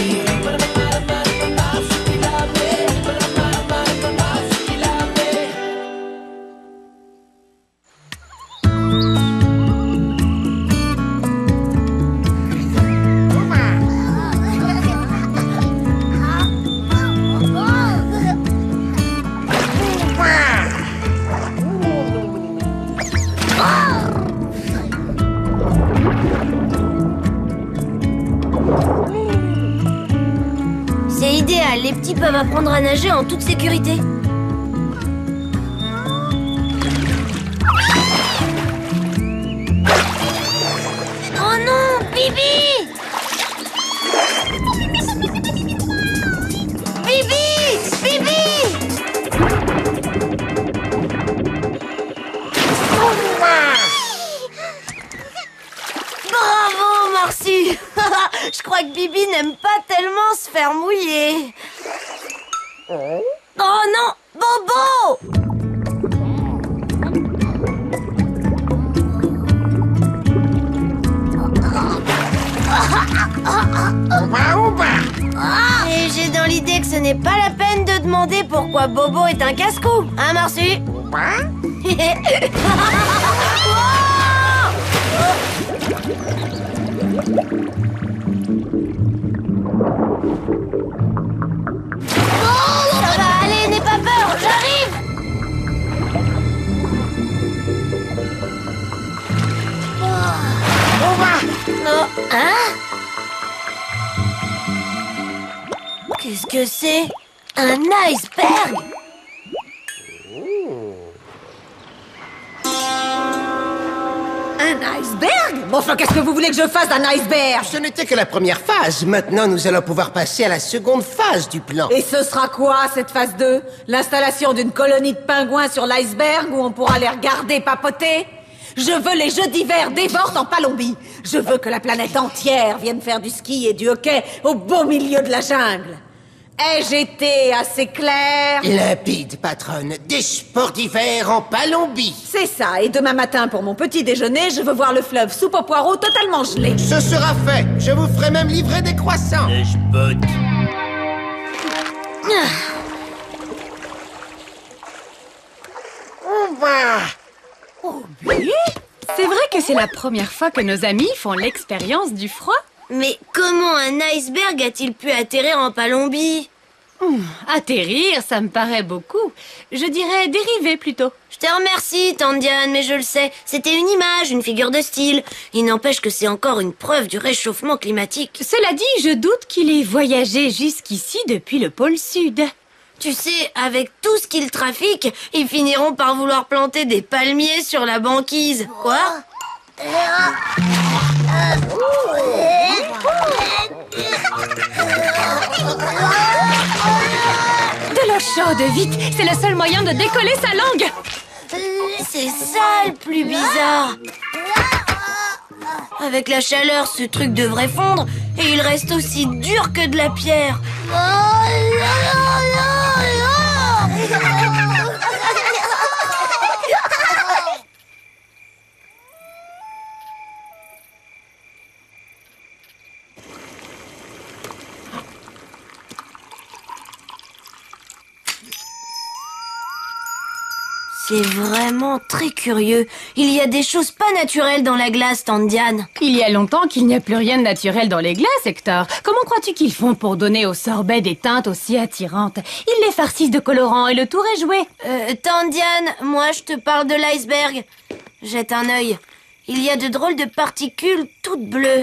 C'est idéal, les petits peuvent apprendre à nager en toute sécurité. Oh non, Bibi! Bibi! Bibi! Bravo, Marcy! Je crois que Bibi n'aime pas tellement se faire mouiller. Oh non, Bobo! Et j'ai dans l'idée que ce n'est pas la peine de demander pourquoi Bobo est un casse-cou, hein, Marcy? Ça va aller, n'aie pas peur, j'arrive! Non, hein? Qu'est-ce que c'est? Un iceberg? Un iceberg? Bon, enfin, qu'est-ce que vous voulez que je fasse d'un iceberg? Ce n'était que la première phase. Maintenant, nous allons pouvoir passer à la seconde phase du plan. Et ce sera quoi, cette phase 2? L'installation d'une colonie de pingouins sur l'iceberg où on pourra les regarder papoter? Je veux les jeux d'hiver dévorent en Palombie. Je veux que la planète entière vienne faire du ski et du hockey au beau milieu de la jungle. Ai-je été assez clair? Limpide, patronne. Des sports d'hiver en Palombie. C'est ça, et demain matin, pour mon petit déjeuner, je veux voir le fleuve soupe aux poireaux totalement gelé. Ce sera fait. Je vous ferai même livrer des croissants. Je botte. Oh, oui. C'est vrai que c'est la première fois que nos amis font l'expérience du froid. Mais comment un iceberg a-t-il pu atterrir en Palombie? Atterrir, ça me paraît beaucoup. Je dirais dériver plutôt. Je te remercie, tante Diane, mais je le sais. C'était une image, une figure de style. Il n'empêche que c'est encore une preuve du réchauffement climatique. Cela dit, je doute qu'il ait voyagé jusqu'ici depuis le pôle Sud. Tu sais, avec tout ce qu'ils trafiquent, ils finiront par vouloir planter des palmiers sur la banquise. Quoi? De l'eau chaude, vite! C'est le seul moyen de décoller sa langue! C'est ça le plus bizarre. Avec la chaleur, ce truc devrait fondre et il reste aussi dur que de la pierre. C'est vraiment très curieux. Il y a des choses pas naturelles dans la glace, Tante Diane. Il y a longtemps qu'il n'y a plus rien de naturel dans les glaces, Hector. Comment crois-tu qu'ils font pour donner au sorbet des teintes aussi attirantes? Ils les farcissent de colorants et le tour est joué. Tante Diane, moi je te parle de l'iceberg. Jette un œil. Il y a de drôles de particules toutes bleues.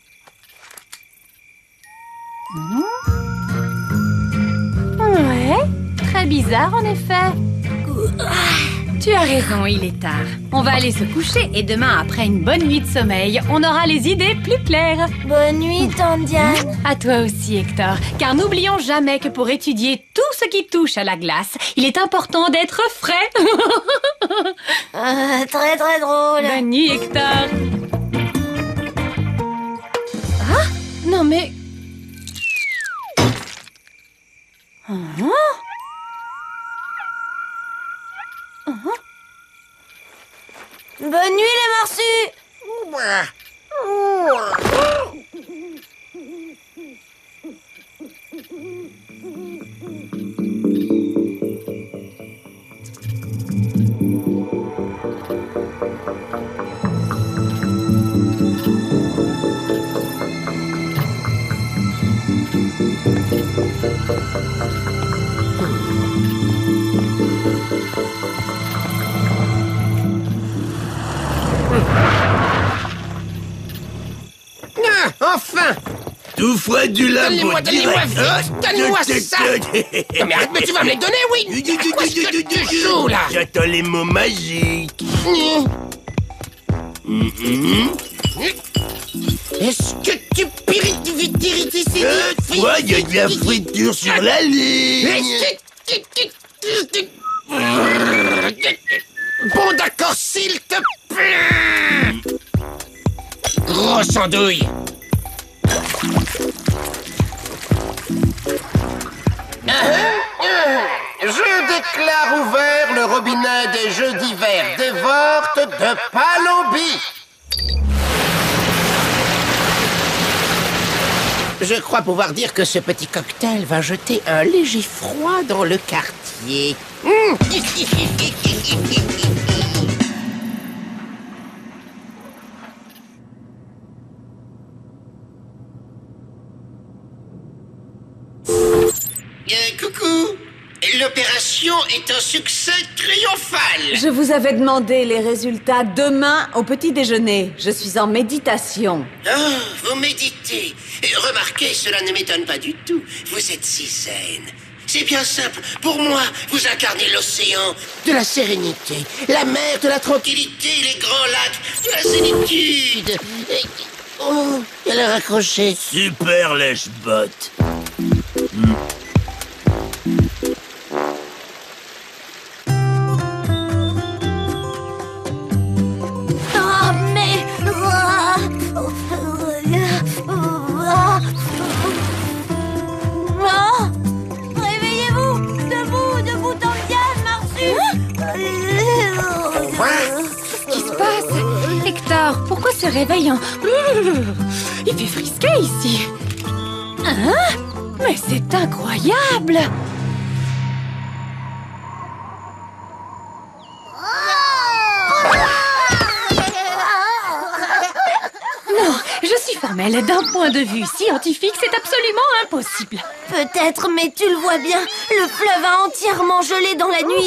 Ouais, très bizarre en effet. Tu as raison, il est tard. On va aller se coucher et demain, après une bonne nuit de sommeil, on aura les idées plus claires. Bonne nuit, Tante Diane. À toi aussi, Hector. Car n'oublions jamais que pour étudier tout ce qui touche à la glace, il est important d'être frais. Très très drôle. Bonne nuit, Hector. Ah, non mais... Bonne nuit les morsus. Enfin! Tout frais du labo. Donne-moi ça! Non mais arrête, mais tu vas me les donner, oui! Qu'est-ce que tu joues, là? J'attends les mots magiques. Est-ce que tu pirites ici? Toi, il y a de la friture sur la ligne. Bon, d'accord, s'il te plaît! Grosse andouille! Je déclare ouvert le robinet des jeux d'hiver des Vortes de Palombi. Je crois pouvoir dire que ce petit cocktail va jeter un léger froid dans le quartier. Coucou. L'opération est un succès triomphal. Je vous avais demandé les résultats demain au petit déjeuner. Je suis en méditation. Oh, vous méditez. Et remarquez, cela ne m'étonne pas du tout. Vous êtes si zen. C'est bien simple. Pour moi, vous incarnez l'océan de la sérénité, la mer de la tranquillité, les grands lacs de la zénitude. Et... Oh, elle a raccroché. Super lèche-botte. Pourquoi ce réveil en... Il fait frisquet ici. Hein? Mais c'est incroyable! Non, je suis formelle. D'un point de vue scientifique, c'est absolument impossible. Peut-être, mais tu le vois bien, le fleuve a entièrement gelé dans la nuit.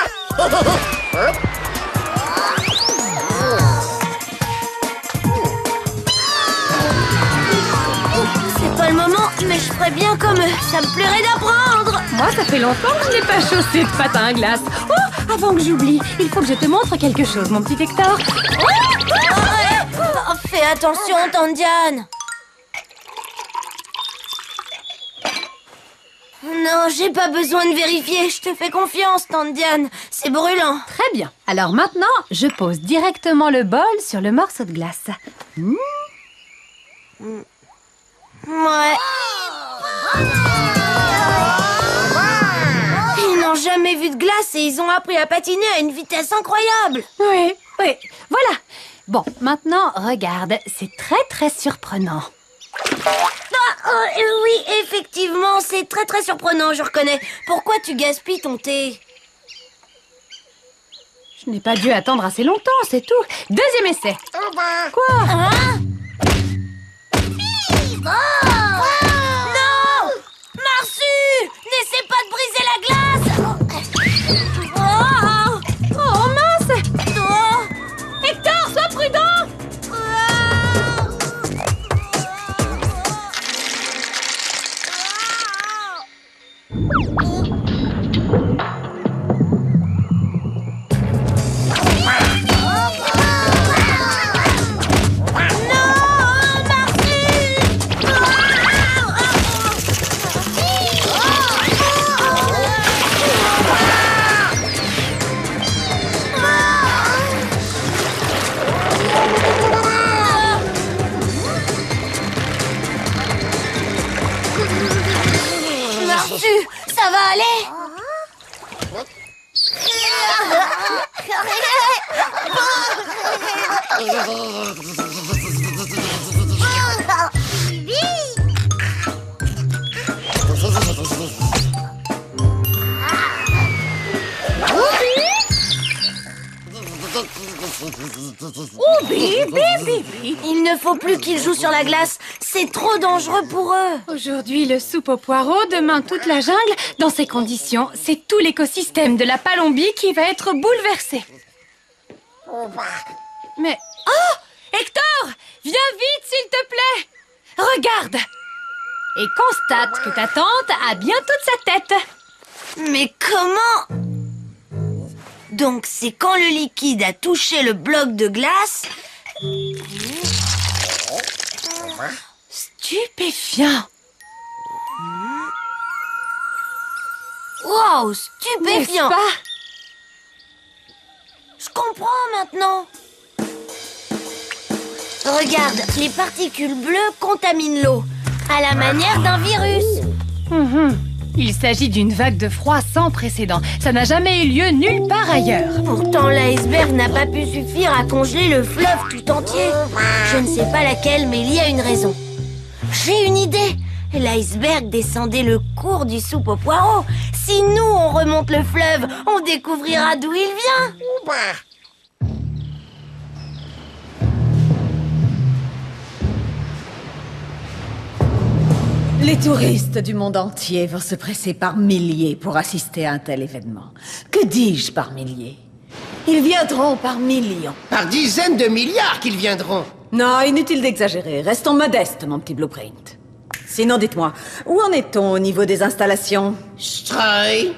Pas le moment, mais je ferais bien comme eux. Ça me plairait d'apprendre. Moi, ça fait longtemps que je n'ai pas chaussé de patins à glace. Oh, avant que j'oublie, il faut que je te montre quelque chose, mon petit Hector. Fais attention, Tante Diane. Non, j'ai pas besoin de vérifier. Je te fais confiance, tante Diane. C'est brûlant. Très bien. Alors maintenant, je pose directement le bol sur le morceau de glace. Ouais. Ils n'ont jamais vu de glace et ils ont appris à patiner à une vitesse incroyable. Oui, voilà. Bon, maintenant, regarde, c'est très surprenant. Oui, effectivement, c'est très surprenant, je reconnais. Pourquoi tu gaspilles ton thé? Je n'ai pas dû attendre assez longtemps, c'est tout. Deuxième essai. Quoi? Hein? Non! Marsu! N'essaie pas de briser la glace! Oh mince! Hector, sois prudent! Ça va aller? Il ne faut plus qu'ils jouent sur la glace. C'est trop dangereux pour eux. Aujourd'hui, le soupe aux poireaux, demain toute la jungle. Dans ces conditions, c'est tout l'écosystème de la Palombie qui va être bouleversé. Mais... Oh! Hector! Viens vite, s'il te plaît! Regarde! Et constate que ta tante a bien toute sa tête. Mais comment? Donc c'est quand le liquide a touché le bloc de glace... Stupéfiant! Wow, stupéfiant! N'est-ce pas? Je comprends maintenant. Regarde, les particules bleues contaminent l'eau, à la manière d'un virus. Il s'agit d'une vague de froid sans précédent. Ça n'a jamais eu lieu nulle part ailleurs. Pourtant, l'iceberg n'a pas pu suffire à congeler le fleuve tout entier. Je ne sais pas laquelle, mais il y a une raison. J'ai une idée. L'iceberg descendait le cours du soupe aux poireaux. Si nous, on remonte le fleuve, on découvrira d'où il vient. Les touristes du monde entier vont se presser par milliers pour assister à un tel événement. Que dis-je par milliers? Ils viendront par millions. Par dizaines de milliards qu'ils viendront. Non, inutile d'exagérer. Restons modestes, mon petit Blueprint. Sinon, dites-moi, où en est-on au niveau des installations? Stroy.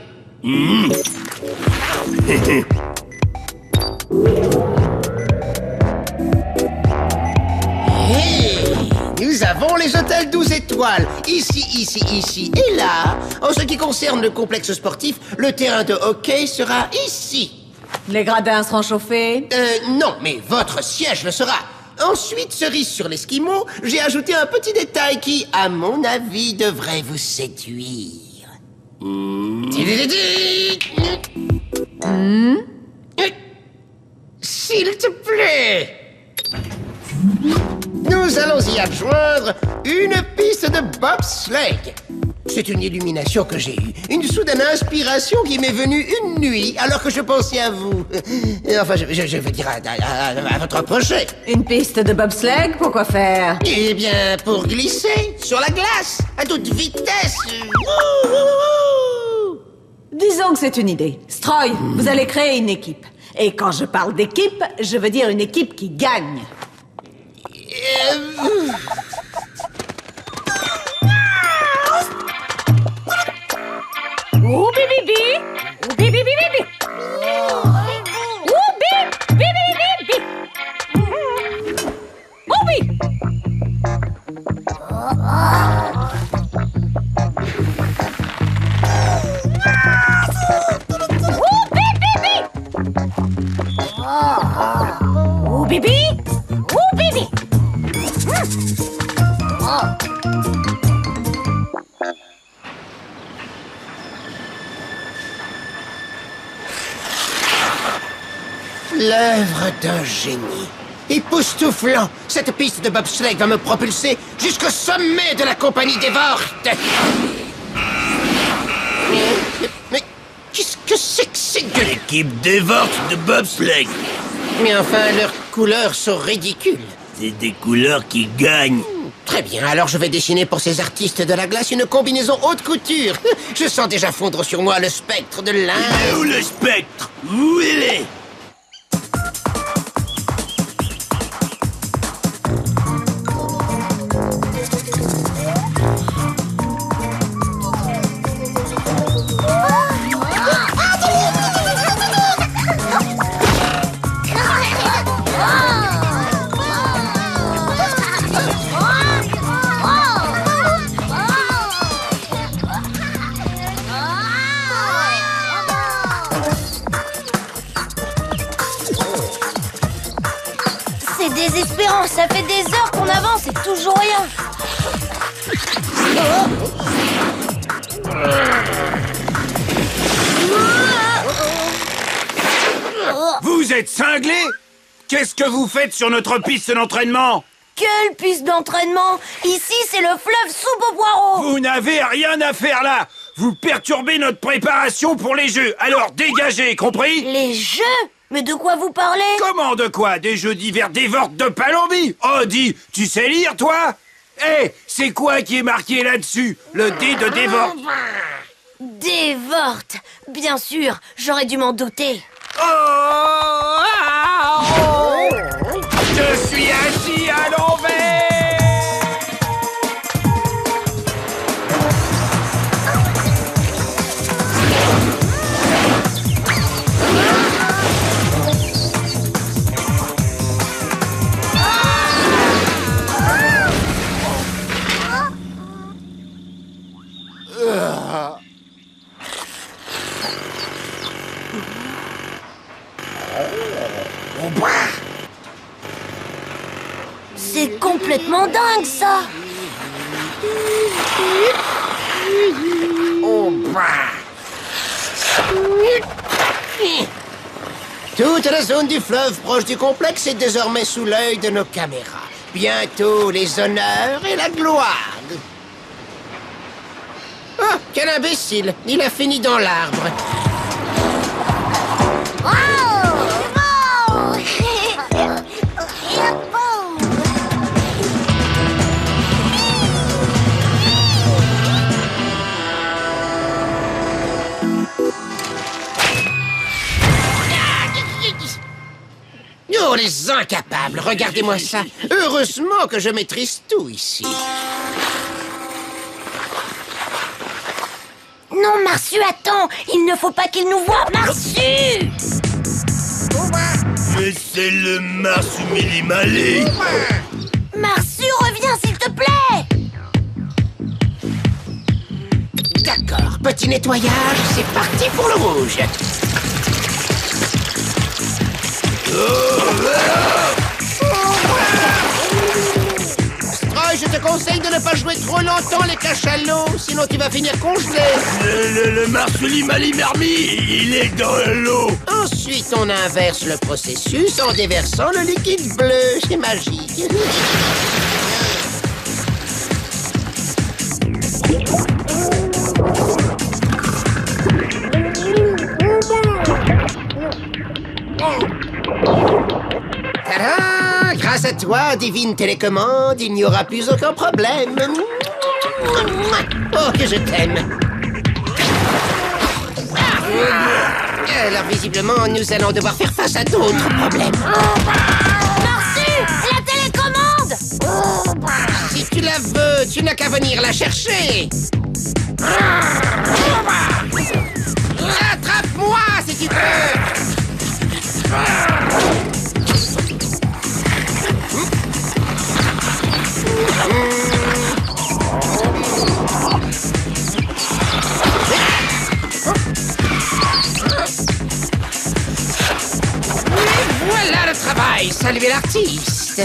Nous avons les hôtels 12 étoiles, ici et là. En ce qui concerne le complexe sportif, le terrain de hockey sera ici. Les gradins seront chauffés? Non, mais votre siège le sera. Ensuite, cerise sur l'esquimau, j'ai ajouté un petit détail qui, à mon avis, devrait vous séduire. S'il te plaît. Nous allons y adjoindre une piste de bobsleigh. C'est une illumination que j'ai eue, une soudaine inspiration qui m'est venue une nuit alors que je pensais à vous. Enfin, je veux dire à votre projet. Une piste de bobsleigh, pourquoi faire? Eh bien, pour glisser sur la glace, à toute vitesse. Disons que c'est une idée. Stroy, vous allez créer une équipe. Et quand je parle d'équipe, je veux dire une équipe qui gagne. Ouh, bibi, ouh, bibi, bibi, ouh, bip, bibi, bibi, ouh, bi. L'œuvre d'un génie. Époustouflant. Cette piste de bobsleigh va me propulser jusqu'au sommet de la compagnie des Vortes. Mais qu'est-ce que c'est que... L'équipe des Vortes de bobsleigh. Mais enfin, leurs couleurs sont ridicules. C'est des couleurs qui gagnent. Très bien, alors je vais dessiner pour ces artistes de la glace une combinaison haute couture. Je sens déjà fondre sur moi le spectre de l'Inde. Il est où le spectre? Où il est? C'est désespérant, ça fait des heures qu'on avance et toujours rien. Vous êtes cinglés? Qu'est-ce que vous faites sur notre piste d'entraînement? Quelle piste d'entraînement? Ici, c'est le fleuve soupe aux poireaux. Vous n'avez rien à faire là. Vous perturbez notre préparation pour les jeux. Alors dégagez, compris? Les jeux? Mais de quoi vous parlez? Comment de quoi? Des jeux d'hiver des Vortes de Palombi? Oh, dis, tu sais lire, toi? Eh, c'est quoi qui est marqué là-dessus? Le D de Dévorte. Dévorte. Bien sûr, j'aurais dû m'en douter. Je suis assis à l'envers. C'est complètement dingue, ça. Toute la zone du fleuve proche du complexe est désormais sous l'œil de nos caméras. Bientôt les honneurs et la gloire. Ah, quel imbécile! Il a fini dans l'arbre. Oh, les incapables! Regardez-moi ça! Heureusement que je maîtrise tout ici. Non, Marsu, attends. Il ne faut pas qu'il nous voie. Marsu! Mais c'est le Marsupilami. Marsu, reviens, s'il te plaît! D'accord, petit nettoyage, c'est parti pour le rouge. Stroy, je te conseille de ne pas jouer trop longtemps les cachalots, sinon tu vas finir congelé. Le Marsupilami, il est dans l'eau. Ensuite, on inverse le processus en déversant le liquide bleu. C'est magique. Tada! Grâce à toi, divine télécommande, il n'y aura plus aucun problème. Oh, que je t'aime. Alors, visiblement, nous allons devoir faire face à d'autres problèmes. Marsu! La télécommande! Si tu la veux, tu n'as qu'à venir la chercher. Attrape-moi si tu peux. Voilà le travail, saluez l'artiste.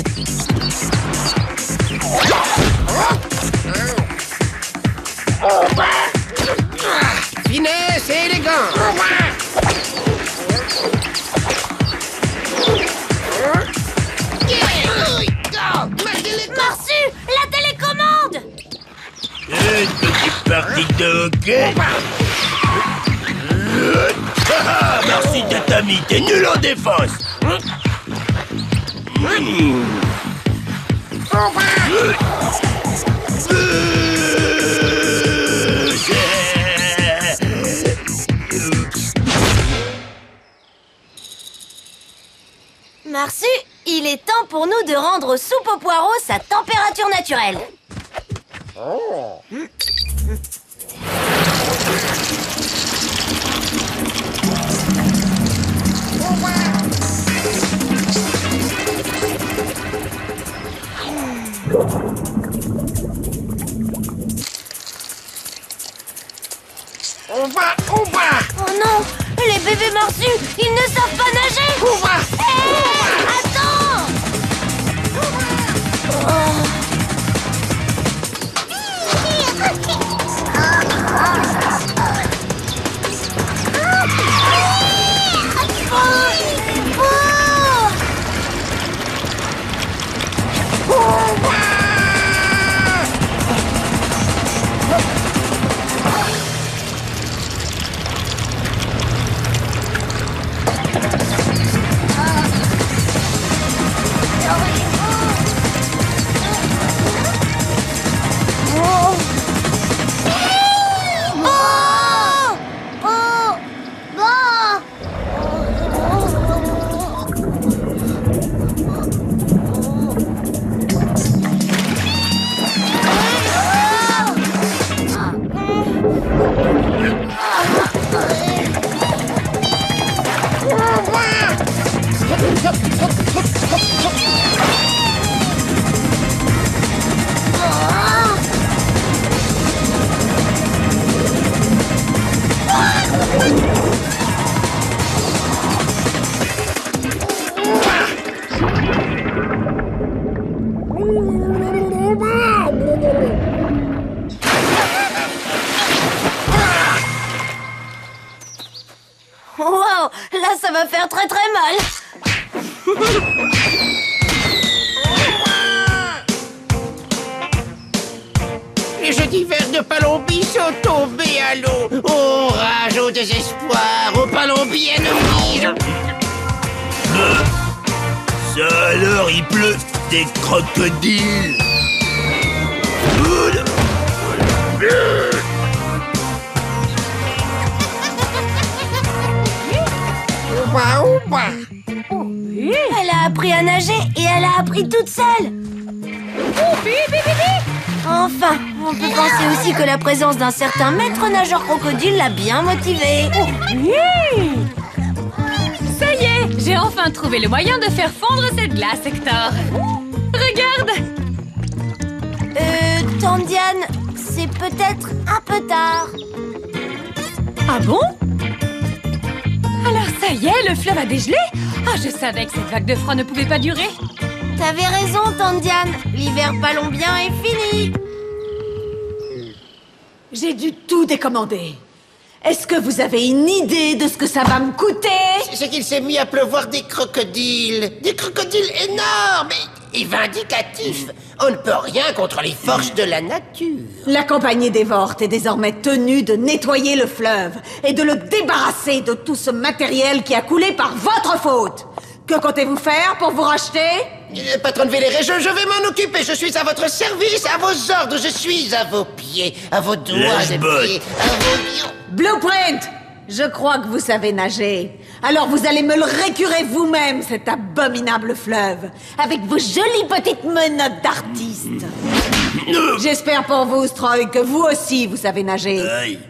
Finesse et élégance. Ok. Merci d'être ami, t'es nul en défense. Marsu, il est temps pour nous de rendre soupe aux poireaux sa température naturelle. On va. Oh non, les bébés Marsu, ils ne savent pas nager. Attends. Wow, là ça va faire très très mal. Les jeux d'hiver de Palombi sont tombés à l'eau. Oh, rage au désespoir, au Palombi ennemi. Ça alors, il pleut des crocodiles. Elle a appris à nager et elle a appris toute seule. Enfin, on peut penser aussi que la présence d'un certain maître nageur crocodile l'a bien motivée. Ça y est, j'ai enfin trouvé le moyen de faire fondre cette glace, Hector. Regarde. Tandiane, c'est peut-être un peu tard. Ah bon? Alors ça y est, le fleuve a dégelé? Ah, je savais que cette vague de froid ne pouvait pas durer. T'avais raison, Tandiane. L'hiver palombien est fini. J'ai dû tout décommander. Est-ce que vous avez une idée de ce que ça va me coûter? C'est qu'il s'est mis à pleuvoir des crocodiles. Des crocodiles énormes et vindicatifs. On ne peut rien contre les forces de la nature. La compagnie des Vortes est désormais tenue de nettoyer le fleuve et de le débarrasser de tout ce matériel qui a coulé par votre faute. Que comptez-vous faire pour vous racheter? Patronne Véléré, je vais m'en occuper. Je suis à votre service, à vos ordres. Je suis à vos pieds, à vos doigts de pied, à vos... Blueprint! Je crois que vous savez nager. Alors vous allez me le récurer vous-même, cet abominable fleuve, avec vos jolies petites menottes d'artiste. J'espère pour vous, Stroy, que vous aussi vous savez nager. Aïe.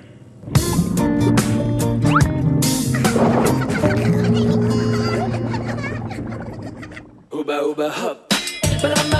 Oba oba hop.